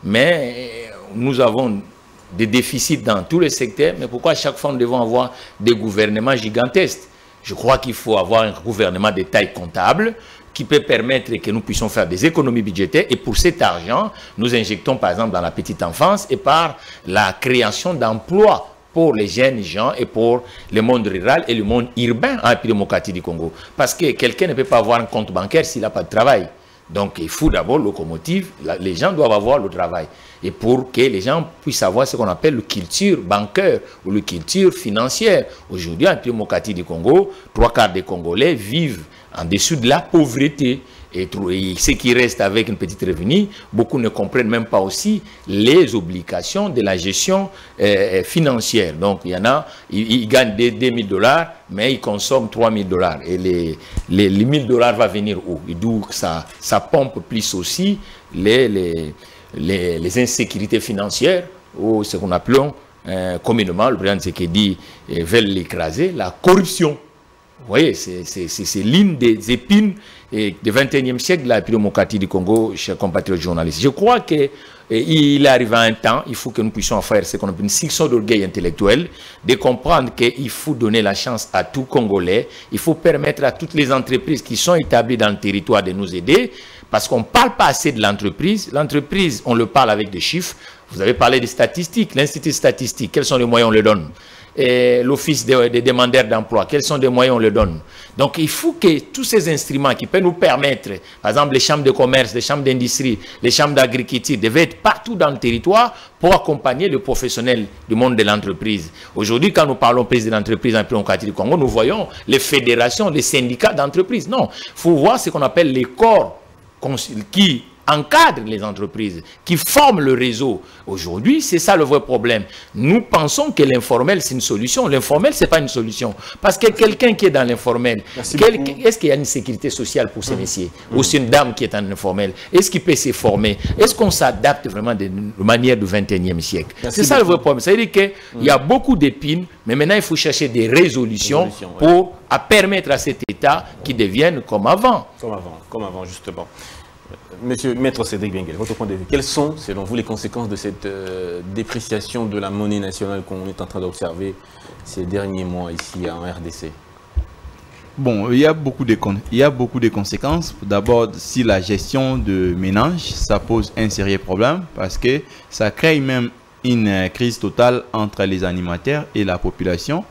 C: Mais nous avons des déficits dans tous les secteurs, mais pourquoi à chaque fois nous devons avoir des gouvernements gigantesques? Je crois qu'il faut avoir un gouvernement de taille comptable qui peut permettre que nous puissions faire des économies budgétaires et pour cet argent, nous injectons par exemple dans la petite enfance et par la création d'emplois pour les jeunes gens et pour le monde rural et le monde urbain en République démocratique du Congo. Parce que quelqu'un ne peut pas avoir un compte bancaire s'il n'a pas de travail. Donc il faut d'abord locomotive, les gens doivent avoir le travail. Et pour que les gens puissent avoir ce qu'on appelle le culture bancaire ou le culture financière. Aujourd'hui, en République démocratique du Congo, trois quarts des Congolais vivent en dessous de la pauvreté. Et ceux qui restent avec une petite revenu, beaucoup ne comprennent même pas aussi les obligations de la gestion euh, financière. Donc, il y en a, ils, ils gagnent des, des mille dollars, mais ils consomment trois mille dollars. Et les, les, les mille dollars vont venir où? Et d'où ça, ça pompe plus aussi les, les, les, les insécurités financières, ou ce qu'on appelle euh, communément, le président Tshisekedi veut l'écraser, la corruption. Vous voyez, c'est l'une des épines et du vingt et unième siècle de la démocratie du Congo, chers compatriotes journalistes. Je crois qu'il est arrivé un temps, il faut que nous puissions faire ce qu'on appelle une section d'orgueil intellectuel, de comprendre qu'il faut donner la chance à tout Congolais, il faut permettre à toutes les entreprises qui sont établies dans le territoire de nous aider, parce qu'on ne parle pas assez de l'entreprise. L'entreprise, on le parle avec des chiffres. Vous avez parlé des statistiques, l'Institut statistique, quels sont les moyens on le donne? L'Office des, des demandeurs d'emploi, quels sont les moyens on le donne? Donc il faut que tous ces instruments qui peuvent nous permettre, par exemple les chambres de commerce, les chambres d'industrie, les chambres d'agriculture, devaient être partout dans le territoire pour accompagner les professionnels du monde de l'entreprise. Aujourd'hui, quand nous parlons de l'entreprise en démocratie du Congo, nous voyons les fédérations, les syndicats d'entreprise. Non, il faut voir ce qu'on appelle les corps qui encadrent les entreprises, qui forment le réseau. Aujourd'hui, c'est ça le vrai problème. Nous pensons que l'informel, c'est une solution. L'informel, ce n'est pas une solution. Parce que quelqu'un qui est dans l'informel, est-ce qu'il y a une sécurité sociale pour ces mmh. messieurs? Mmh. Ou c'est une dame qui est en informel? Est-ce qu'il peut se former? Est-ce qu'on s'adapte vraiment de manière du vingt et unième siècle? C'est ça le vrai problème. C'est-à-dire qu'il mmh. y a beaucoup d'épines, mais maintenant, il faut chercher des résolutions Résolution, pour ouais. à permettre à cet État qui devienne comme avant.
B: Comme avant, comme avant, justement. Monsieur Maître Cédric Benguel, votre point de vue, quelles sont, selon vous, les conséquences de cette euh, dépréciation de la monnaie nationale qu'on est en train d'observer ces derniers mois ici en R D C?
D: Bon, il y a beaucoup de, il y a beaucoup de conséquences. D'abord, si la gestion de ménage, ça pose un sérieux problème parce que ça crée même une crise totale entre les animateurs et la population.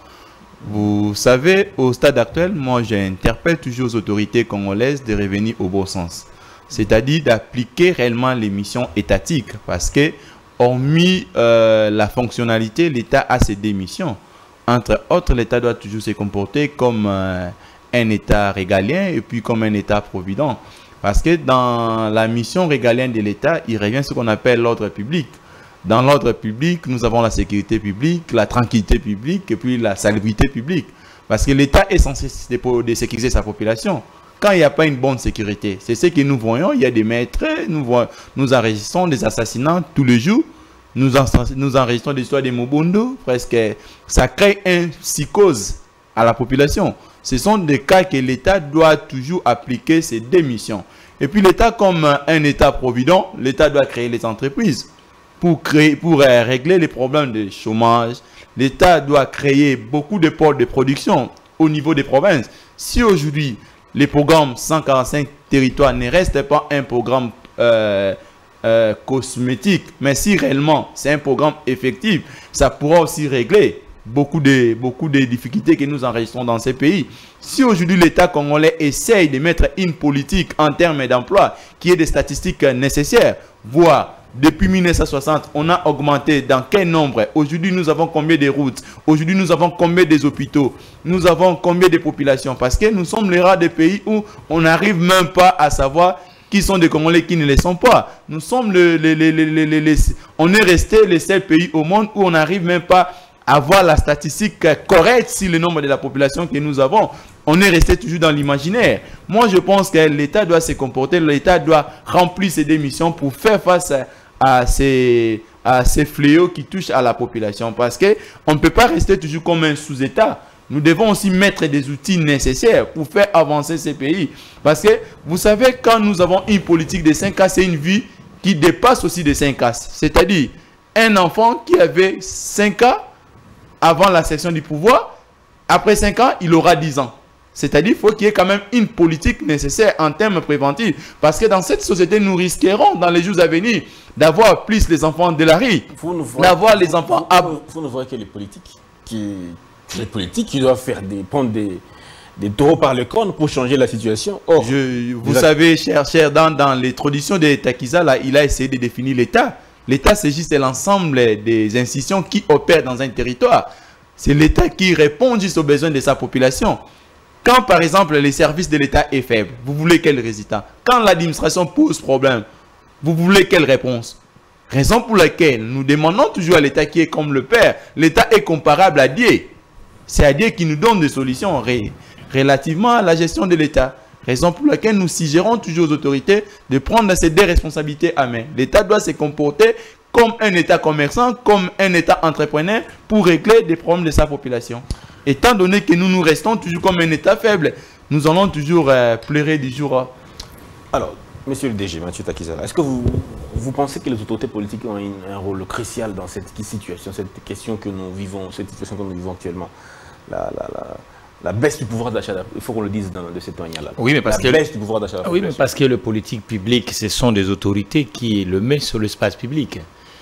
D: Vous savez, au stade actuel, moi, j'interpelle toujours aux autorités congolaises de revenir au bon sens. C'est-à-dire d'appliquer réellement les missions étatiques. Parce que, hormis euh, la fonctionnalité, l'État a ses deux missions. Entre autres, l'État doit toujours se comporter comme euh, un État régalien et puis comme un État provident. Parce que dans la mission régalienne de l'État, il revient ce qu'on appelle l'ordre public. Dans l'ordre public, nous avons la sécurité publique, la tranquillité publique et puis la salubrité publique. Parce que l'État est censé sécuriser sa population. Quand il n'y a pas une bonne sécurité, c'est ce que nous voyons, il y a des maîtres, nous, voyons, nous enregistrons des assassinats tous les jours, nous, nous enregistrons des histoires de Mobundo, presque ça crée une psychose à la population. Ce sont des cas que l'État doit toujours appliquer ses deux missions. Et puis l'État, comme un État provident, l'État doit créer les entreprises pour, créer, pour euh, régler les problèmes de chômage. L'État doit créer beaucoup de ports de production au niveau des provinces. Si aujourd'hui, les programmes cent quarante-cinq territoires ne restent pas un programme euh, euh, cosmétique, mais si réellement c'est un programme effectif, ça pourra aussi régler beaucoup de, beaucoup de difficultés que nous enregistrons dans ces pays. Si aujourd'hui l'État congolais essaye de mettre une politique en termes d'emploi qui est des statistiques nécessaires, voire depuis mille neuf cent soixante, on a augmenté dans quel nombre? Aujourd'hui, nous avons combien de routes? Aujourd'hui, nous avons combien des hôpitaux? Nous avons combien de populations? Parce que nous sommes les rares des pays où on n'arrive même pas à savoir qui sont des Congolais, qui ne le sont pas. Nous sommes le, le, le, le, le, le, le, on est resté les seuls pays au monde où on n'arrive même pas à avoir la statistique correcte sur le nombre de la population que nous avons. On est resté toujours dans l'imaginaire. Moi, je pense que l'État doit se comporter, l'État doit remplir ses démissions pour faire face à À ces, à ces fléaux qui touchent à la population. Parce qu'on ne peut pas rester toujours comme un sous-État. Nous devons aussi mettre des outils nécessaires pour faire avancer ces pays. Parce que, vous savez, quand nous avons une politique de cinq ans, c'est une vie qui dépasse aussi de cinq ans. C'est-à-dire, un enfant qui avait cinq ans avant la cession du pouvoir, après cinq ans, il aura dix ans. C'est-à-dire qu'il faut qu'il y ait quand même une politique nécessaire en termes préventifs. Parce que dans cette société, nous risquerons dans les jours à venir d'avoir plus les enfants de la rue, d'avoir les enfants...
B: Il faut, faut nous voir que les politiques qui, les politiques qui doivent faire des, prendre des, des taureaux par le cornes pour changer la situation. Or,
D: Je, vous savez, cher, cher, dans, dans les traditions de Takiza, là, il a essayé de définir l'État. L'État, c'est juste l'ensemble des institutions qui opèrent dans un territoire. C'est l'État qui répond juste aux besoins de sa population. Quand, par exemple, les services de l'État est faible, vous voulez quel résultat? Quand l'administration pose problème, vous voulez quelle réponse? Raison pour laquelle nous demandons toujours à l'État qui est comme le Père. L'État est comparable à Dieu. C'est à Dieu qui nous donne des solutions ré relativement à la gestion de l'État. Raison pour laquelle nous suggérons toujours aux autorités de prendre ces deux responsabilités à main. L'État doit se comporter comme un État commerçant, comme un État entrepreneur pour régler des problèmes de sa population. Étant donné que nous nous restons toujours comme un État faible, nous allons toujours euh, pleurer du jour. Hein.
B: Alors, monsieur le D G, Mathieu Takizala, est-ce que vous, vous pensez que les autorités politiques ont un, un rôle crucial dans cette situation, cette question que nous vivons, cette situation que nous vivons actuellement, la, la, la, la baisse du pouvoir d'achat, il faut qu'on le dise dans, de cette manière-là.
C: Oui, mais parce
B: la
C: que
B: baisse du pouvoir d'achat.
C: Oui, mais parce que le politique public, ce sont des autorités qui le mettent sur l'espace public.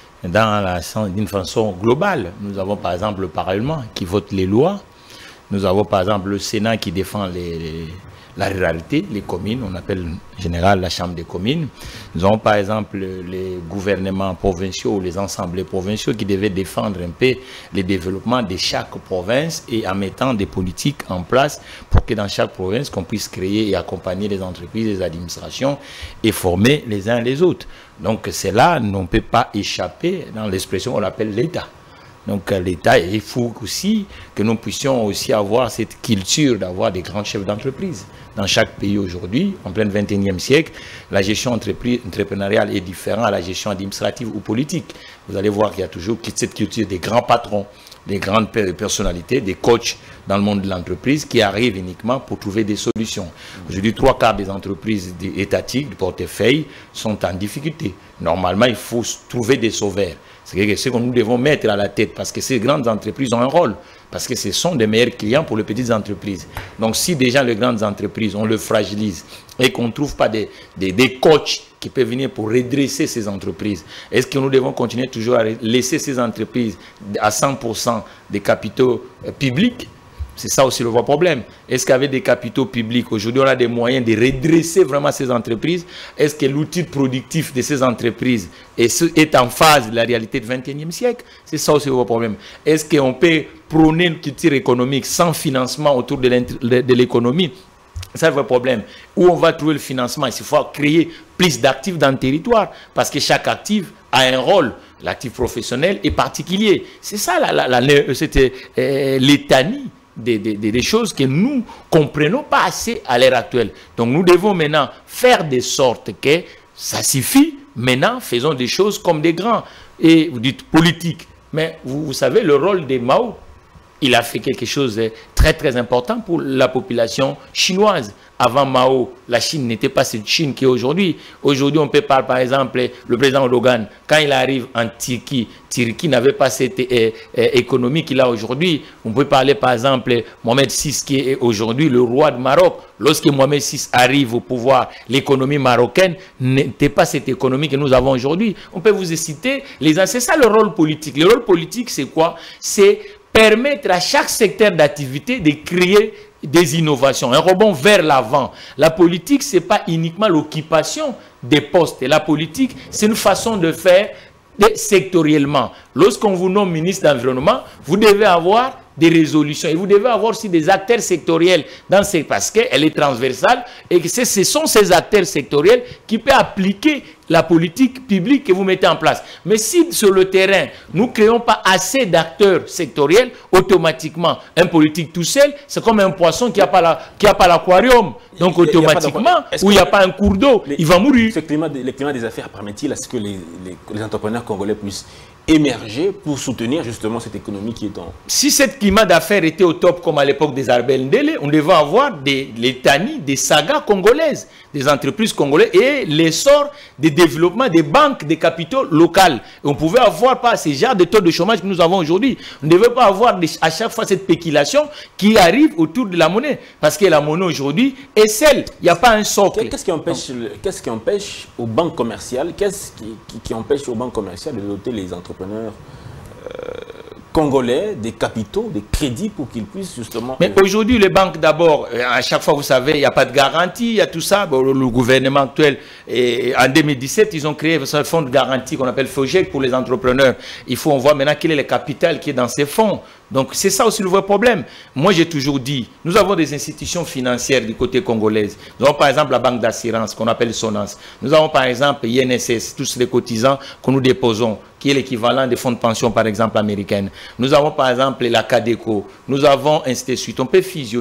C: D'une façon globale, nous avons par exemple le Parlement qui vote les lois. Nous avons par exemple le Sénat qui défend les, les, la ruralité, les communes, on appelle en général la Chambre des communes. Nous avons par exemple les gouvernements provinciaux ou les assemblées provinciaux qui devaient défendre un peu les développements de chaque province et en mettant des politiques en place pour que dans chaque province, qu'on puisse créer et accompagner les entreprises, les administrations et former les uns les autres. Donc c'est là, on ne peut pas échapper dans l'expression qu'on appelle l'État. Donc l'État, il faut aussi que nous puissions aussi avoir cette culture d'avoir des grands chefs d'entreprise. Dans chaque pays aujourd'hui, en plein vingt et unième siècle, la gestion entrepreneuriale est différente à la gestion administrative ou politique. Vous allez voir qu'il y a toujours cette culture des grands patrons, des grandes personnalités, des coachs dans le monde de l'entreprise qui arrivent uniquement pour trouver des solutions. Aujourd'hui, trois quarts des entreprises étatiques, du portefeuille, sont en difficulté. Normalement, il faut trouver des sauveurs. C'est ce que nous devons mettre à la tête parce que ces grandes entreprises ont un rôle. Parce que ce sont des meilleurs clients pour les petites entreprises. Donc si déjà les grandes entreprises, on le fragilise et qu'on ne trouve pas des, des, des coachs qui peuvent venir pour redresser ces entreprises, est-ce que nous devons continuer toujours à laisser ces entreprises à cent pour cent des capitaux euh, publics? C'est ça aussi le vrai problème. Est-ce qu'avec des capitaux publics, aujourd'hui on a des moyens de redresser vraiment ces entreprises? Est-ce que l'outil productif de ces entreprises est, est en phase de la réalité du vingt et unième siècle? C'est ça aussi le vrai problème. Est-ce qu'on peut prôner une culture économique sans financement autour de l'économie? C'est le vrai problème. Où on va trouver le financement? Il faut créer plus d'actifs dans le territoire parce que chaque actif a un rôle. L'actif professionnel est particulier. C'est ça la, la, la, c'était euh, l'étanie. Des, des, des choses que nous ne comprenons pas assez à l'heure actuelle. Donc nous devons maintenant faire de sorte que ça suffit. Maintenant, faisons des choses comme des grands. Et vous dites politique. Mais vous, vous savez, le rôle de Mao, il a fait quelque chose de très très important pour la population chinoise. Avant Mao, la Chine n'était pas cette Chine qui est aujourd'hui. Aujourd'hui, on peut parler par exemple, le président Erdogan, quand il arrive en Turquie, Turquie n'avait pas cette euh, euh, économie qu'il a aujourd'hui. On peut parler par exemple, Mohamed six qui est aujourd'hui le roi de Maroc. Lorsque Mohamed six arrive au pouvoir, l'économie marocaine n'était pas cette économie que nous avons aujourd'hui. On peut vous citer les ans. C'est ça le rôle politique. Le rôle politique, c'est quoi? C'est permettre à chaque secteur d'activité de créer des innovations, un rebond vers l'avant. La politique, ce n'est pas uniquement l'occupation des postes. Et la politique, c'est une façon de faire sectoriellement. Lorsqu'on vous nomme ministre de l'Environnement, vous devez avoir des résolutions. Et vous devez avoir aussi des acteurs sectoriels dans ces, parce qu'elle est transversale et que ce sont ces acteurs sectoriels qui peuvent appliquer la politique publique que vous mettez en place. Mais si sur le terrain, nous ne créons pas assez d'acteurs sectoriels, automatiquement, un politique tout seul, c'est comme un poisson qui n'a pas l'aquarium. Donc automatiquement, où il n'y a pas un cours d'eau, il va mourir.
B: Ce climat, le climat des affaires permet-il à ce que les, les, les entrepreneurs congolais puissent émerger pour soutenir justement cette économie qui est en...
C: Si ce climat d'affaires était au top comme à l'époque des Arbel Ndele, on devait avoir des litanies, des sagas congolaises, des entreprises congolaises et l'essor des développements des banques, des capitaux locales. Et on pouvait avoir pas ces genres de taux de chômage que nous avons aujourd'hui. On ne devait pas avoir des, à chaque fois cette spéculation qui arrive autour de la monnaie. Parce que la monnaie aujourd'hui est celle, il n'y a pas un socle.
B: Qu'est-ce qui empêche, qu'est-ce qui empêche aux banques commerciales, qu'est-ce qui, qui, qui empêche aux banques commerciales de doter les entrepreneurs euh, congolais des capitaux, des crédits pour qu'ils puissent justement...
C: Mais aujourd'hui, les banques d'abord, à chaque fois, vous savez, il n'y a pas de garantie, il y a tout ça. Bon, le, le gouvernement actuel, et en deux mille dix-sept, ils ont créé un fonds de garantie qu'on appelle FOGEC pour les entrepreneurs. Il faut, on voit maintenant quel est le capital qui est dans ces fonds. Donc, c'est ça aussi le vrai problème. Moi, j'ai toujours dit, nous avons des institutions financières du côté congolais. Nous avons par exemple la banque d'assurance qu'on appelle Sonance. Nous avons par exemple I N S S, tous les cotisants que nous déposons, qui est l'équivalent des fonds de pension par exemple américaines. Nous avons par exemple la CADECO. Nous avons ainsi de suite. On peut fusionner.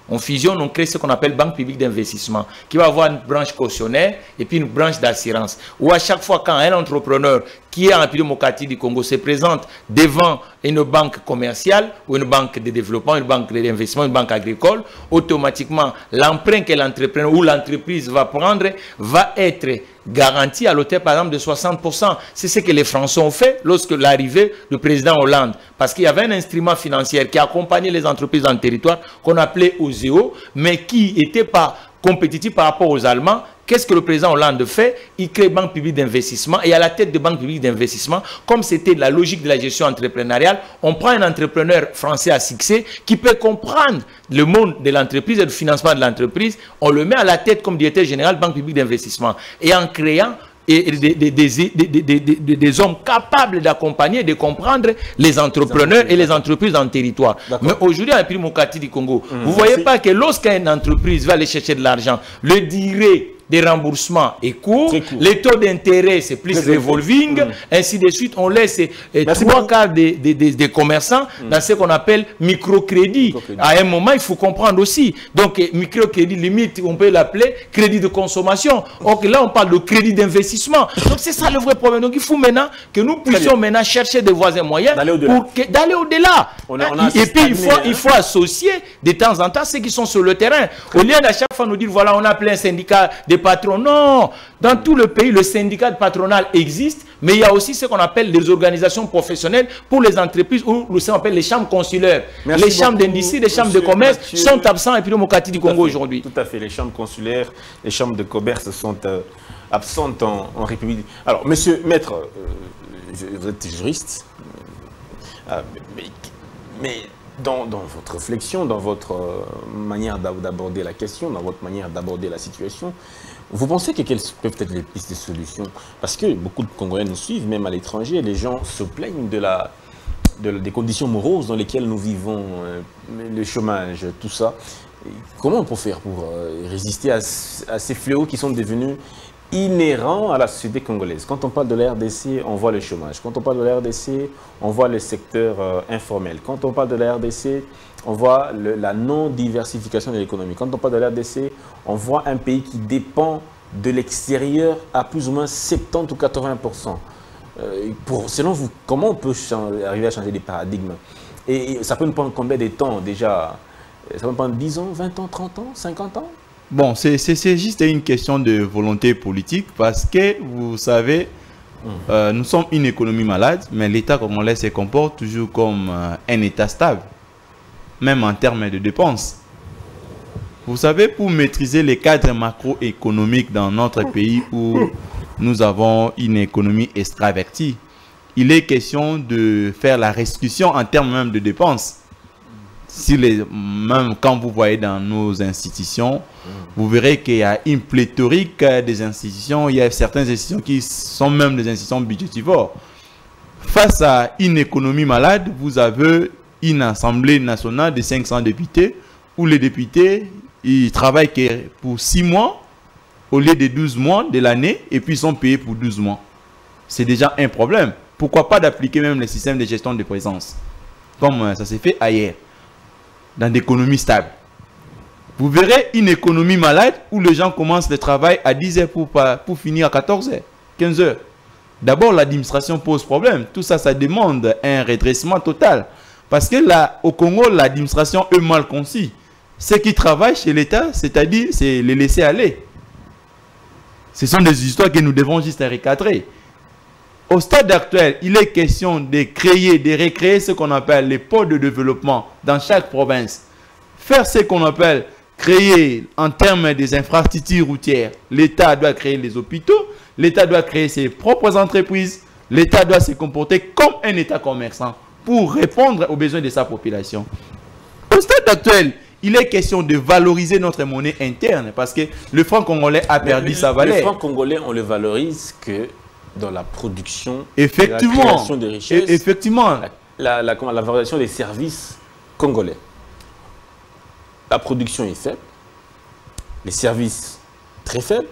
C: On fusionne, on crée ce qu'on appelle banque publique d'investissement, qui va avoir une branche cautionnaire et puis une branche d'assurance. Où à chaque fois, quand un entrepreneur qui est en République démocratique du Congo se présente devant une banque commerciale ou une banque de développement, une banque d'investissement, une banque agricole, automatiquement, l'emprunt que l'entrepreneur ou l'entreprise va prendre va être garantie à l'auteur, par exemple, de soixante pour cent. C'est ce que les Français ont fait lorsque l'arrivée du président Hollande. Parce qu'il y avait un instrument financier qui accompagnait les entreprises dans le territoire qu'on appelait O S E O, mais qui n'était pas compétitif par rapport aux Allemands. Qu'est-ce que le président Hollande fait? Il crée Banque publique d'investissement et à la tête de Banque publique d'investissement, comme c'était la logique de la gestion entrepreneuriale, on prend un entrepreneur français à succès qui peut comprendre le monde de l'entreprise et le financement de l'entreprise. On le met à la tête comme directeur général Banque publique d'investissement. Et en créant et des, des, des, des, des, des, des hommes capables d'accompagner, de comprendre les entrepreneurs et les entreprises dans le territoire. Mais aujourd'hui, en République démocratique du Congo, mmh, vous ne voyez pas que lorsqu'une entreprise va aller chercher de l'argent, le durée des remboursements est court, court. Les taux d'intérêt c'est plus très revolving, mmh. ainsi de suite. On laisse eh, trois quarts des, des, des, des commerçants mmh. dans ce qu'on appelle microcrédit. Micro à un moment, il faut comprendre aussi. Donc, eh, microcrédit, limite, on peut l'appeler crédit de consommation. Or, là, on parle de crédit d'investissement. Donc, c'est ça le vrai problème. Donc, il faut maintenant que nous puissions maintenant chercher des voies et moyens d'aller au-delà. Au et puis, il faut, hein. il faut associer de temps en temps ceux qui sont sur le terrain. Au lieu d'à chaque fois nous dire, voilà, on a plein syndicat de patrons. Non, dans tout le pays, le syndicat patronal existe, mais il y a aussi ce qu'on appelle les organisations professionnelles pour les entreprises ou ce qu'on appelle les chambres consulaires. Merci les chambres d'industrie, les chambres de commerce Mathieu. sont absents en République démocratique du Congo aujourd'hui.
B: Tout à fait, les chambres consulaires, les chambres de commerce sont euh, absentes en, en République. Alors, monsieur Maître, euh, vous êtes juriste, euh, mais, mais Dans, dans votre réflexion, dans votre euh, manière d'aborder la question, dans votre manière d'aborder la situation, vous pensez que quelles peuvent être les pistes de solutions? Parce que beaucoup de Congolais nous suivent, même à l'étranger, les gens se plaignent de la, de, des conditions moroses dans lesquelles nous vivons, euh, le chômage, tout ça. Et comment on peut faire pour euh, résister à, à ces fléaux qui sont devenus inhérent à la société congolaise? Quand on parle de la R D C, on voit le chômage. Quand on parle de la R D C, on voit le secteur euh, informel. Quand on parle de la R D C, on voit le, la non-diversification de l'économie. Quand on parle de la R D C, on voit un pays qui dépend de l'extérieur à plus ou moins soixante-dix ou quatre-vingts pour cent. Euh, pour, selon vous, comment on peut arriver à changer les paradigmes? et, et ça peut nous prendre combien de temps déjà? Ça peut nous prendre dix ans, vingt ans, trente ans, cinquante ans?
D: Bon, c'est juste une question de volonté politique parce que, vous savez, mmh. euh, nous sommes une économie malade, mais l'État congolais se comporte toujours comme euh, un État stable, même en termes de dépenses. Vous savez, pour maîtriser les cadres macroéconomiques dans notre pays où nous avons une économie extravertie, il est question de faire la restitution en termes même de dépenses. Si les, même quand vous voyez dans nos institutions, mmh. vous verrez qu'il y a une pléthorique des institutions. Il y a certaines institutions qui sont même des institutions budgétivores. Face à une économie malade, vous avez une assemblée nationale de cinq cents députés où les députés ils travaillent pour six mois au lieu de douze mois de l'année et puis ils sont payés pour douze mois. C'est déjà un problème. Pourquoi pas d'appliquer même le système de gestion de présence comme ça s'est fait ailleurs, dans l'économie stable. Vous verrez une économie malade où les gens commencent le travail à dix heures pour, pour finir à quatorze heures, quinze heures. D'abord, l'administration pose problème. Tout ça, ça demande un redressement total. Parce que là, au Congo, l'administration est mal conçue. Ceux qui travaillent chez l'État, c'est-à-dire, c'est les laisser aller. Ce sont des histoires que nous devons juste recadrer. Au stade actuel, il est question de créer, de recréer ce qu'on appelle les pôles de développement dans chaque province. Faire ce qu'on appelle créer en termes des infrastructures routières. L'État doit créer les hôpitaux, l'État doit créer ses propres entreprises, l'État doit se comporter comme un État commerçant pour répondre aux besoins de sa population. Au stade actuel, il est question de valoriser notre monnaie interne parce que le franc congolais a perdu sa valeur.
B: Le franc congolais, on le valorise que dans la production,
D: effectivement,
B: la création de richesses,
D: effectivement.
B: La, la, la, la valorisation des services congolais. La production est faible, les services très faibles,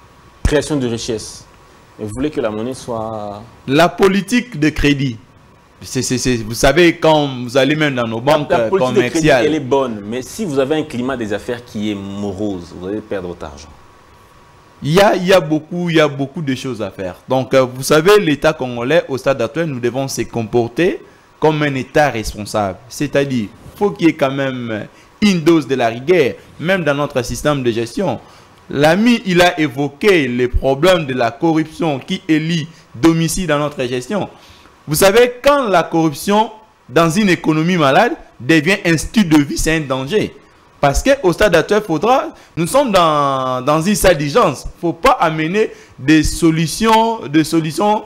B: création de richesses. Et vous voulez que la monnaie soit...
D: La politique de crédit c'est, c'est, c'est, vous savez, quand vous allez même dans nos banques
B: la, la politique
D: commerciales...
B: De crédit, elle est bonne, mais si vous avez un climat des affaires qui est morose, vous allez perdre votre argent.
D: Il y a, il y a beaucoup, il y a beaucoup de choses à faire. Donc, euh, vous savez, l'État congolais, au stade actuel, nous devons se comporter comme un État responsable. C'est-à-dire, il faut qu'il y ait quand même une dose de la rigueur, même dans notre système de gestion. L'ami, il a évoqué les problèmes de la corruption qui élit domicile dans notre gestion. Vous savez, quand la corruption, dans une économie malade, devient un style de vie, c'est un danger. Parce qu'au stade actuel, faudra, nous sommes dans, dans une salle d'urgence. Il ne faut pas amener des solutions, des solutions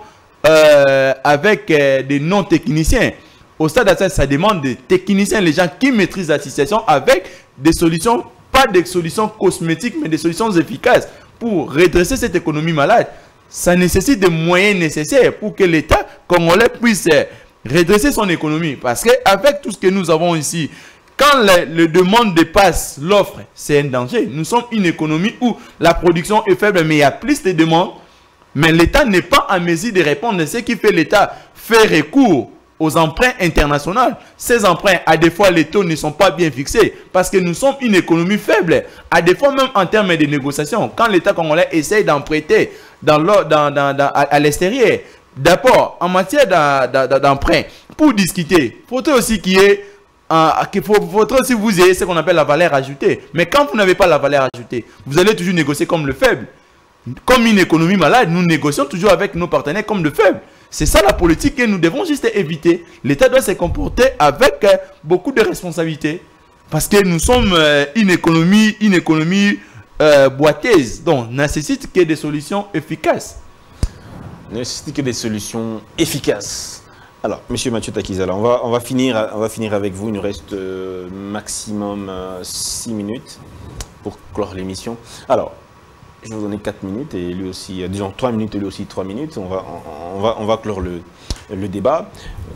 D: euh, avec euh, des non-techniciens. Au stade actuel, ça demande des techniciens, les gens qui maîtrisent la situation avec des solutions, pas des solutions cosmétiques, mais des solutions efficaces pour redresser cette économie malade. Ça nécessite des moyens nécessaires pour que l'État congolais puisse redresser son économie. Parce qu'avec tout ce que nous avons ici, quand le, le demande dépasse l'offre, c'est un danger. Nous sommes une économie où la production est faible, mais il y a plus de demandes. Mais l'État n'est pas en mesure de répondre. Ce qui fait l'État fait recours aux emprunts internationaux. Ces emprunts, à des fois, les taux ne sont pas bien fixés parce que nous sommes une économie faible. À des fois, même en termes de négociation, quand l'État congolais essaye d'emprunter dans dans, dans, dans, à, à l'extérieur, d'abord, en matière d'emprunt, pour discuter, il faut aussi qu'il y ait qu'il faut, faudrait aussi vous ayez ce qu'on appelle la valeur ajoutée. Mais quand vous n'avez pas la valeur ajoutée, vous allez toujours négocier comme le faible. Comme une économie malade, nous négocions toujours avec nos partenaires comme le faible. C'est ça la politique que nous devons juste éviter. L'État doit se comporter avec euh, beaucoup de responsabilités. Parce que nous sommes euh, une économie, une économie euh, boiteuse. Donc, nécessite que des solutions efficaces.
B: Nécessite que des solutions efficaces. Alors, Monsieur Mathieu Takizala, on va, on, va finir, on va finir avec vous. Il nous reste euh, maximum six minutes pour clore l'émission. Alors, je vais vous donner quatre minutes et lui aussi, euh, disons trois minutes et lui aussi trois minutes. On va, on, on va, on va clore le, le débat.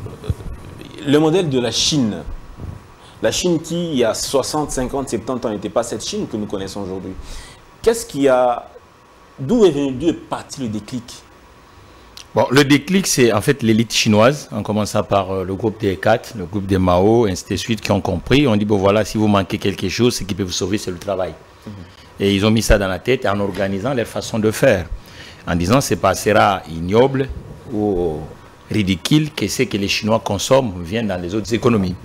B: Le modèle de la Chine. La Chine qui, il y a soixante, cinquante, soixante-dix ans, n'était pas cette Chine que nous connaissons aujourd'hui. Qu'est-ce qui a... D'où est venu, d'où est parti le déclic?
C: Bon, le déclic, c'est en fait l'élite chinoise, en commençant par euh, le groupe des quatre, le groupe des Mao, ainsi de suite, qui ont compris. On dit, bon voilà, si vous manquez quelque chose, ce qui peut vous sauver, c'est le travail. Mm-hmm. Et ils ont mis ça dans la tête en organisant leur façon de faire. En disant, c'est pas sera ignoble ou ridicule que ce que les Chinois consomment vient dans les autres économies.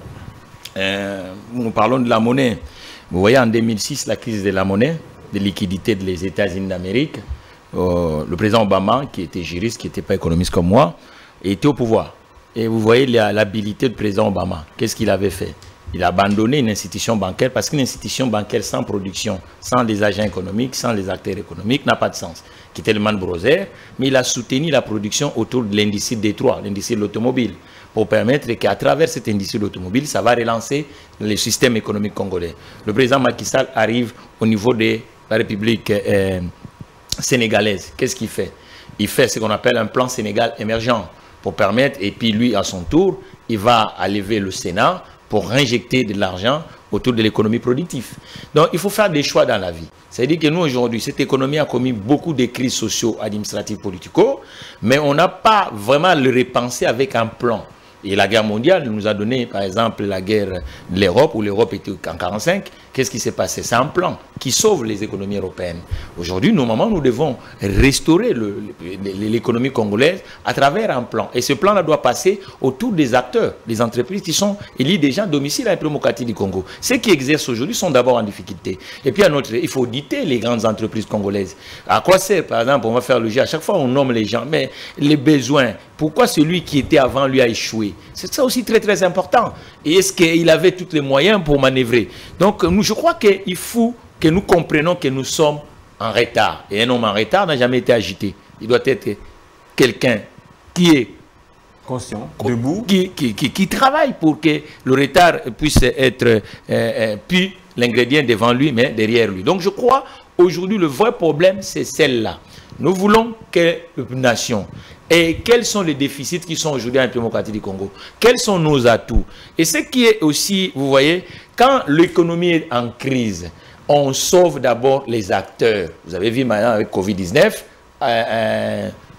C: Euh, nous parlons de la monnaie. Vous voyez, en deux mille six, la crise de la monnaie, de liquidité des États-Unis d'Amérique, Euh, le président Obama, qui était juriste, qui n'était pas économiste comme moi, était au pouvoir. Et vous voyez l'habilité du président Obama. Qu'est-ce qu'il avait fait? Il a abandonné une institution bancaire parce qu'une institution bancaire sans production, sans les agents économiques, sans les acteurs économiques, n'a pas de sens. Qui était le Man Brothers, mais il a soutenu la production autour de l'indice Détroit, l'indice de l'automobile, pour permettre qu'à travers cet indice de l'automobile, ça va relancer le système économique congolais. Le président Macky Sall arrive au niveau de la République euh, sénégalaise. Qu'est-ce qu'il fait? Il fait ce qu'on appelle un plan Sénégal émergent pour permettre, et puis lui à son tour, il va lever le Sénat pour injecter de l'argent autour de l'économie productive. Donc il faut faire des choix dans la vie. C'est-à-dire que nous aujourd'hui, cette économie a commis beaucoup de crises socio-administratives politico, mais on n'a pas vraiment le repensé avec un plan. Et la guerre mondiale nous a donné, par exemple, la guerre de l'Europe, où l'Europe était en mille neuf cent quarante-cinq. Qu'est-ce qui s'est passé? C'est un plan qui sauve les économies européennes. Aujourd'hui, normalement, nous devons restaurer l'économie congolaise à travers un plan. Et ce plan-là doit passer autour des acteurs, des entreprises qui sont élus déjà domicile à la République démocratique du Congo. Ceux qui exercent aujourd'hui sont d'abord en difficulté. Et puis, à notre, il faut auditer les grandes entreprises congolaises. À quoi sert, par exemple, on va faire le jeu, à chaque fois on nomme les gens, mais les besoins, pourquoi celui qui était avant lui a échoué? C'est ça aussi très très important. Et est-ce qu'il avait tous les moyens pour manœuvrer? Donc nous, je crois qu'il faut que nous comprenions que nous sommes en retard. Et un homme en retard n'a jamais été agité. Il doit être quelqu'un qui est
B: conscient, debout,
C: qui, qui, qui, qui travaille pour que le retard puisse être euh, euh, puis l'ingrédient devant lui, mais derrière lui. Donc je crois aujourd'hui le vrai problème c'est celle-là. Nous voulons que une nation. Et quels sont les déficits qui sont aujourd'hui en République démocratique du Congo? Quels sont nos atouts? Et ce qui est aussi, vous voyez, quand l'économie est en crise, on sauve d'abord les acteurs. Vous avez vu maintenant avec Covid dix-neuf, euh, euh,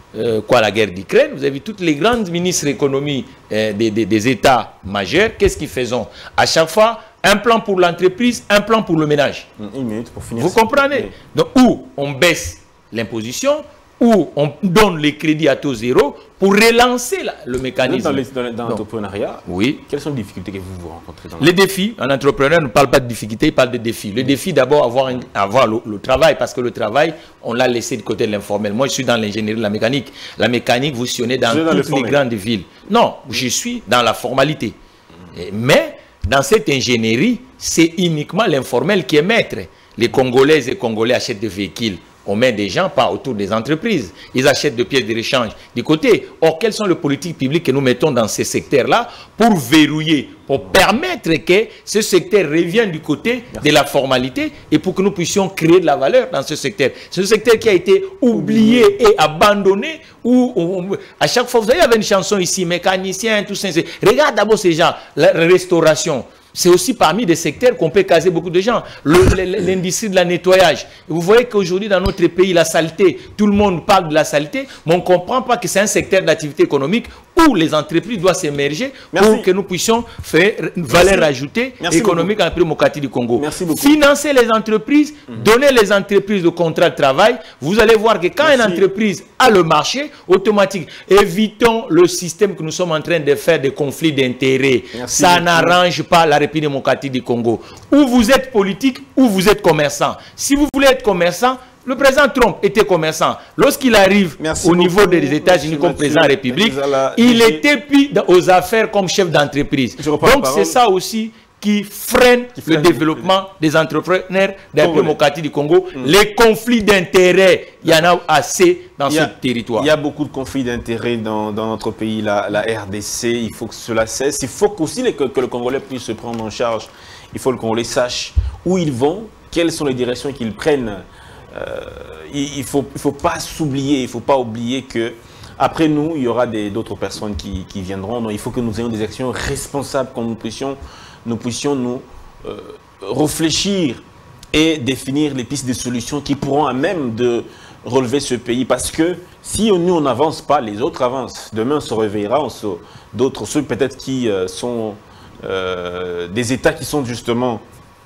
C: euh, quoi, la guerre d'Ukraine, vous avez vu toutes les grandes ministres d'économie euh, des, des, des États majeurs, qu'est-ce qu'ils font? À chaque fois, un plan pour l'entreprise, un plan pour le ménage.
B: Une minute pour finir.
C: Vous comprenez? Oui. Donc, où on baisse l'imposition, où on donne les crédits à taux zéro pour relancer la, le mécanisme.
B: Dans l'entrepreneuriat,
C: oui.
B: Quelles sont les difficultés que vous, vous rencontrez dans
C: Les défis, un entrepreneur ne parle pas de difficultés, il parle de défis. Le défi d'abord, avoir, un, avoir le, le travail, parce que le travail, on l'a laissé de côté de l'informel. Moi, je suis dans l'ingénierie de la mécanique. La mécanique, vous sillonnez dans toutes dans les grandes villes. Non, je suis dans la formalité. Et, mais, dans cette ingénierie, c'est uniquement l'informel qui est maître. Les Congolaises et Congolais achètent des véhicules. On met des gens pas autour des entreprises. Ils achètent des pièces de rechange du côté. Or, quelles sont les politiques publiques que nous mettons dans ces secteurs-là pour verrouiller, pour permettre que ce secteur revienne du côté Merci. de la formalité et pour que nous puissions créer de la valeur dans ce secteur. C'est un secteur qui a été oublié et abandonné où, où, où à chaque fois, vous savez, il y avait une chanson ici, mécanicien, tout ça. Regarde d'abord ces gens, la restauration. C'est aussi parmi des secteurs qu'on peut caser beaucoup de gens. L'industrie de la nettoyage. Vous voyez qu'aujourd'hui, dans notre pays, la saleté, tout le monde parle de la saleté, mais on ne comprend pas que c'est un secteur d'activité économique où les entreprises doivent s'émerger pour que nous puissions faire une valeur ajoutée Merci économique beaucoup. en démocratie du Congo.
B: Merci beaucoup.
C: Financer les entreprises, mmh. donner les entreprises de contrat de travail. Vous allez voir que quand Merci. une entreprise a le marché, automatique, évitons le système que nous sommes en train de faire des conflits d'intérêts. Ça n'arrange pas la République démocratique du Congo. Ou vous êtes politique, ou vous êtes commerçant. Si vous voulez être commerçant, le président Trump était commerçant. Lorsqu'il arrive Merci au beaucoup. niveau des États-Unis comme président de la République, il était pris aux affaires comme chef d'entreprise. Donc c'est ça aussi qui freine, qui freine le développement des entrepreneurs de la démocratie du Congo. Mmh. Les conflits d'intérêts, il y en a assez dans ce territoire.
B: Il y a beaucoup de conflits d'intérêts dans, dans notre pays, la, la R D C. Il faut que cela cesse. Il faut aussi que, que le Congolais puisse se prendre en charge. Il faut que le Congolais sache où ils vont, quelles sont les directions qu'ils prennent. Euh, il ne faut, il faut pas s'oublier, il ne faut pas oublier que après nous, il y aura d'autres personnes qui, qui viendront. Donc, il faut que nous ayons des actions responsables, que nous puissions nous, puissions nous euh, réfléchir et définir les pistes de solutions qui pourront à même de relever ce pays. Parce que si nous, on n'avance pas, les autres avancent. Demain, on se réveillera, d'autres, ceux peut-être qui euh, sont euh, des États qui sont justement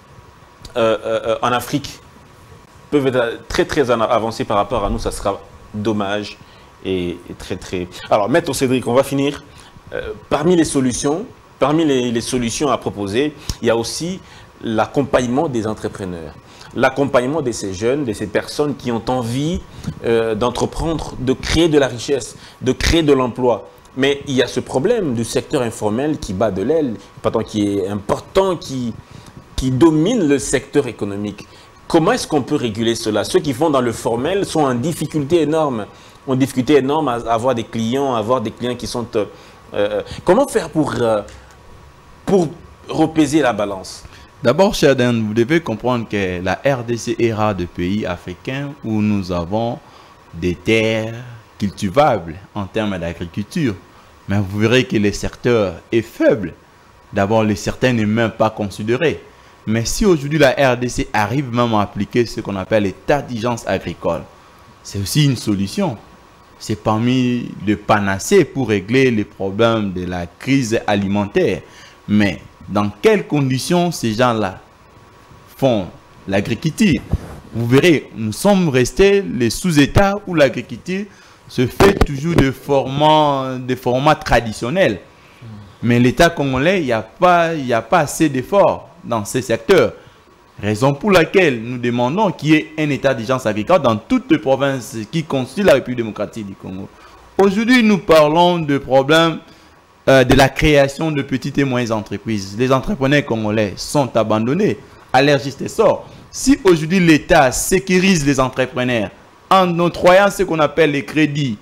B: euh, euh, en Afrique, peuvent être très très avancés par rapport à nous, ça sera dommage et, et très très... Alors, Maître Cédric, on va finir. Euh, parmi les solutions, parmi les, les solutions à proposer, il y a aussi l'accompagnement des entrepreneurs. L'accompagnement de ces jeunes, de ces personnes qui ont envie euh, d'entreprendre, de créer de la richesse, de créer de l'emploi. Mais il y a ce problème du secteur informel qui bat de l'aile, qui est important, qui, qui domine le secteur économique. Comment est-ce qu'on peut réguler cela? Ceux qui vont dans le formel sont en difficulté énorme, ont difficulté énorme à avoir des clients, à avoir des clients qui sont... Euh, euh, comment faire pour, euh, pour repaiser la balance?
D: D'abord, cher Dan, vous devez comprendre que la R D C est rare de pays africains où nous avons des terres cultivables en termes d'agriculture. Mais vous verrez que le secteur est faible. D'abord, les certains n'est même pas considérés. Mais si aujourd'hui la R D C arrive même à appliquer ce qu'on appelle l'état d'urgence agricole, c'est aussi une solution. C'est parmi les panacées pour régler les problèmes de la crise alimentaire. Mais dans quelles conditions ces gens-là font l'agriculture? Vous verrez, nous sommes restés les sous-États où l'agriculture se fait toujours de formats, de formats traditionnels. Mais l'État congolais, il n'y a pas, il n'y a pas assez d'efforts dans ces secteurs. Raison pour laquelle nous demandons qu'il y ait un état d'urgence agricole dans toutes les provinces qui constituent la République démocratique du Congo. Aujourd'hui, nous parlons de problèmes euh, de la création de petites et moyennes entreprises. Les entrepreneurs congolais sont abandonnés à leur juste sort. Si aujourd'hui l'État sécurise les entrepreneurs en octroyant ce qu'on appelle les crédits,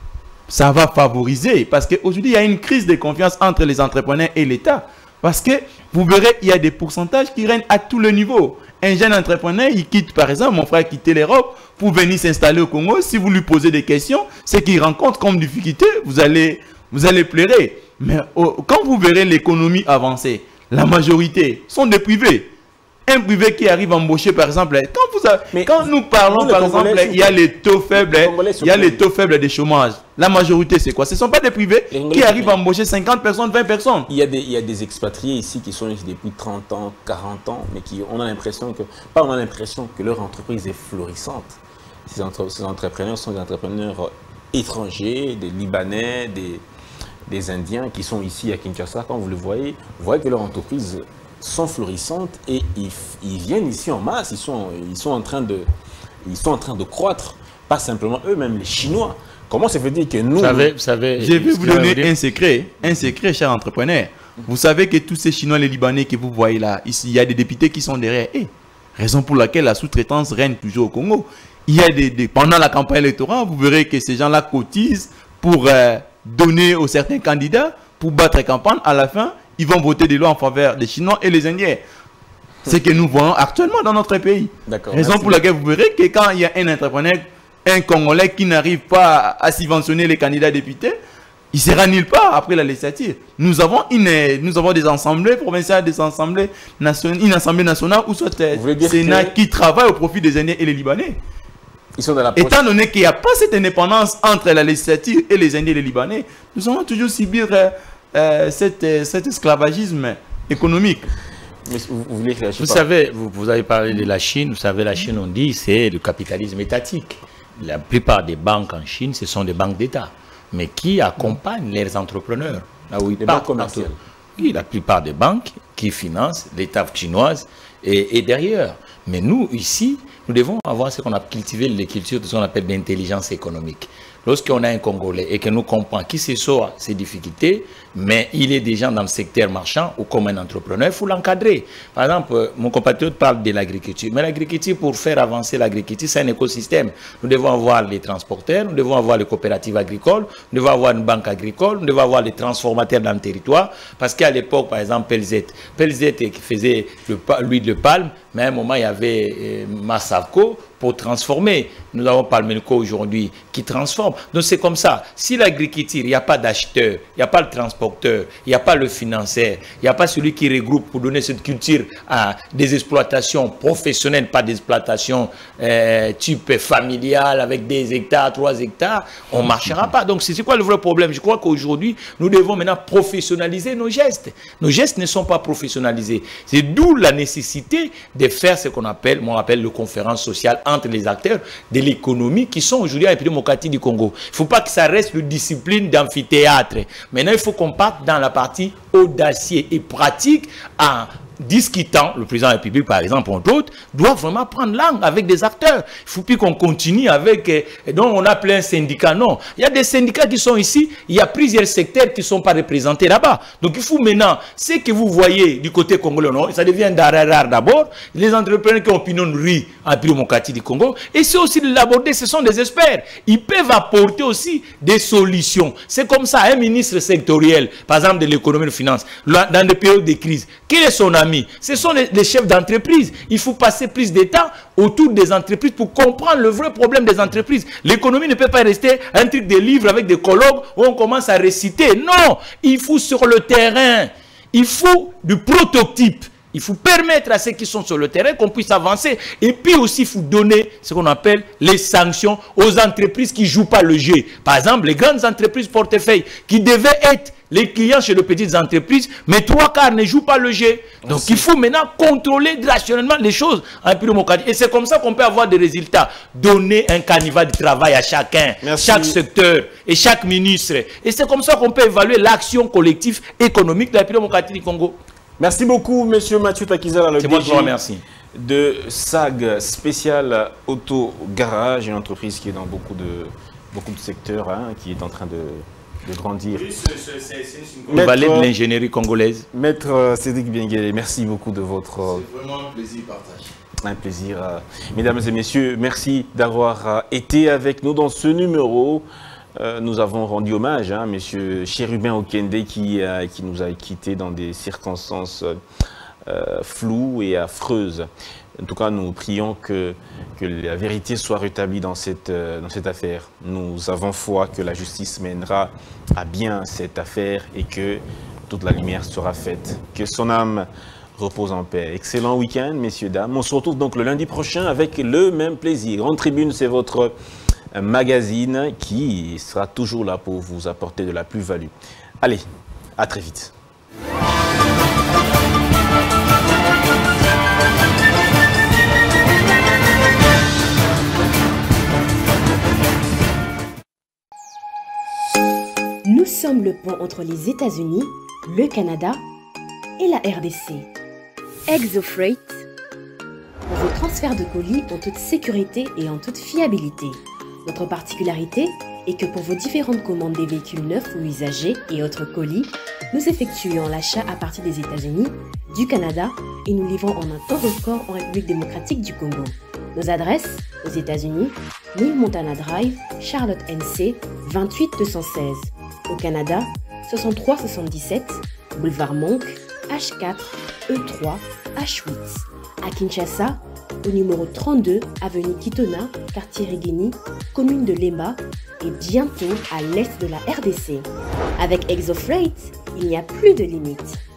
D: ça va favoriser, parce qu'aujourd'hui il y a une crise de confiance entre les entrepreneurs et l'État. Parce que vous verrez, il y a des pourcentages qui règnent à tous les niveaux. Un jeune entrepreneur, il quitte, par exemple, mon frère quittait l'Europe pour venir s'installer au Congo. Si vous lui posez des questions, ce qu'il rencontre comme difficulté, vous allez, vous allez pleurer. Mais oh, quand vous verrez l'économie avancer, la majorité sont des privés. un privé qui arrive à embaucher, par exemple, quand, vous avez,
B: Mais
D: quand nous parlons,
B: nous,
D: par exemple, il y a les taux faibles, il y a les taux faibles des chômages. La majorité, c'est quoi? Ce ne sont pas des privés qui arrivent à embaucher cinquante personnes, vingt personnes.
B: Il y, a des, il y a des expatriés ici qui sont ici depuis trente ans, quarante ans, mais qui, on a l'impression que, pas on a l'impression que leur entreprise est florissante. Ces, entre, ces entrepreneurs sont des entrepreneurs étrangers, des Libanais, des, des Indiens qui sont ici à Kinshasa. Quand vous le voyez, vous voyez que leurs entreprises sont florissantes et ils, ils viennent ici en masse. Ils sont, ils, sont en train de, ils sont en train de croître, pas simplement eux-mêmes, les Chinois. Comment ça veut dire que nous...
C: Vous savez, vous savez,
D: je vais vous donner un secret, un secret, cher entrepreneur. Vous savez que tous ces Chinois, les Libanais que vous voyez là, ici, il y a des députés qui sont derrière. Et raison pour laquelle la sous-traitance règne toujours au Congo. Il y a des, des, pendant la campagne électorale, vous verrez que ces gens-là cotisent pour euh, donner aux certains candidats, pour battre campagne. À la fin, ils vont voter des lois en faveur des Chinois et les Indiens. C'est ce que nous voyons actuellement dans notre pays. Raison merci. Pour laquelle vous verrez que quand il y a un entrepreneur, un Congolais qui n'arrive pas à subventionner les candidats députés, il sera nulle part après la législature. Nous avons, une, nous avons des assemblées provinciales, des assemblées nationales, une assemblée nationale ou soit le Sénat que... qui travaille au profit des Indiens et les Libanais.
B: Ils sont dans la
D: Étant donné qu'il n'y a pas cette indépendance entre la législature et les Indiens et les Libanais, nous allons toujours subir euh, euh, cet, euh, cet esclavagisme économique.
B: Mais vous, vous, voulez
C: vous savez, vous, vous avez parlé de la Chine. Vous savez, la Chine, on dit, c'est le capitalisme étatique. La plupart des banques en Chine, ce sont des banques d'État, mais qui accompagnent les entrepreneurs. Là où ils
B: les banques commerciales.
C: Oui, la plupart des banques qui financent l'État chinoise et, et derrière. Mais nous, ici, nous devons avoir ce qu'on a cultivé, les cultures de ce qu'on appelle l'intelligence économique. Lorsqu'on a un Congolais et que nous comprenons qui se sort ses difficultés, mais il est déjà dans le secteur marchand ou comme un entrepreneur, il faut l'encadrer. Par exemple, mon compatriote parle de l'agriculture. Mais l'agriculture, pour faire avancer l'agriculture, c'est un écosystème. Nous devons avoir les transporteurs, nous devons avoir les coopératives agricoles, nous devons avoir une banque agricole, nous devons avoir les transformateurs dans le territoire. Parce qu'à l'époque, par exemple, Pelzet, Pelzet qui faisait l'huile de palme, mais à un moment, il y avait euh, Massavco pour transformer. Nous avons Palmenco aujourd'hui qui transforme. Donc c'est comme ça. Si l'agriculture, il n'y a pas d'acheteur, il n'y a pas le transporteur, il n'y a pas le financier, il n'y a pas celui qui regroupe pour donner cette culture à des exploitations professionnelles, pas des exploitations euh, type familiale avec des hectares, trois hectares, on ne marchera pas. Donc c'est quoi le vrai problème? Je crois qu'aujourd'hui, nous devons maintenant professionnaliser nos gestes. Nos gestes ne sont pas professionnalisés. C'est d'où la nécessité de faire ce qu'on appelle, moi, on appelle le conférence sociale entre les acteurs de l'économie qui sont aujourd'hui à la République démocratique du Congo. Il ne faut pas que ça reste une discipline d'amphithéâtre. Maintenant, il faut qu'on parte dans la partie audacieux et pratique en discutant. Le président de la République, par exemple, entre autres, doit vraiment prendre langue avec des acteurs. Il ne faut plus qu'on continue avec... Euh, donc, on a plein de syndicats. Non, il y a des syndicats qui sont ici. Il y a plusieurs secteurs qui ne sont pas représentés là-bas. Donc, il faut maintenant, ce que vous voyez du côté congolais, non, ça devient rare d'abord. Les entrepreneurs qui ont opinion riz en République démocratique du Congo. Et c'est aussi de l'aborder, ce sont des experts. Ils peuvent apporter aussi des solutions. C'est comme ça, un ministre sectoriel, par exemple de l'économie et de finances, dans des périodes de crise, quel est son ami? Ce sont les, les chefs d'entreprise. Il faut passer plus de temps autour des entreprises pour comprendre le vrai problème des entreprises. L'économie ne peut pas rester un truc de livre avec des colloques où on commence à réciter. Non, il faut sur le terrain. Il faut du prototype. Il faut permettre à ceux qui sont sur le terrain qu'on puisse avancer. Et puis aussi, il faut donner ce qu'on appelle les sanctions aux entreprises qui ne jouent pas le jeu. Par exemple, les grandes entreprises portefeuille qui devaient être les clients chez les petites entreprises, mais trois quarts ne jouent pas le jeu. Donc, Merci. Il faut maintenant contrôler rationnellement les choses en République démocratique. Et c'est comme ça qu'on peut avoir des résultats. Donner un canevas de travail à chacun, Merci. Chaque secteur et chaque ministre. Et c'est comme ça qu'on peut évaluer l'action collective économique de la République démocratique du Congo.
B: Merci beaucoup, monsieur Mathieu Takizala, le
C: D G
B: merci. de S A G Spécial Auto Garage, une entreprise qui est dans beaucoup de, beaucoup de secteurs, hein, qui est en train de, de grandir. Oui,
C: c'est une vallée de l'ingénierie congolaise.
B: Maître Cédric Bienguele, merci beaucoup de votre...
E: C'est vraiment un plaisir partagé.
B: Un plaisir. Mesdames et messieurs, merci d'avoir été avec nous dans ce numéro. Euh, nous avons rendu hommage à hein, M. Chérubin Okende qui, euh, qui nous a quittés dans des circonstances euh, floues et affreuses. En tout cas, nous prions que, que la vérité soit rétablie dans cette, euh, dans cette affaire. Nous avons foi que la justice mènera à bien cette affaire et que toute la lumière sera faite. Que son âme repose en paix. Excellent week-end, messieurs, dames. On se retrouve donc le lundi prochain avec le même plaisir. En tribune, c'est votre magazine qui sera toujours là pour vous apporter de la plus-value. Allez, à très vite.
A: Nous sommes le pont entre les États-Unis, le Canada et la R D C. ExoFreight, pour vos transferts de colis en toute sécurité et en toute fiabilité. Notre particularité est que pour vos différentes commandes des véhicules neufs ou usagés et autres colis, nous effectuons l'achat à partir des États-Unis, du Canada et nous livrons en un temps record en République démocratique du Congo. Nos adresses aux États-Unis, mille Montana Drive, Charlotte N C, vingt-huit deux cent seize. Au Canada, soixante-trois soixante-dix-sept, boulevard Monk, H quatre, E trois, H huit. À Kinshasa, au numéro trente-deux, avenue Kitona, quartier Rigini, commune de Lemba et bientôt à l'est de la R D C. Avec ExoFreight, il n'y a plus de limite.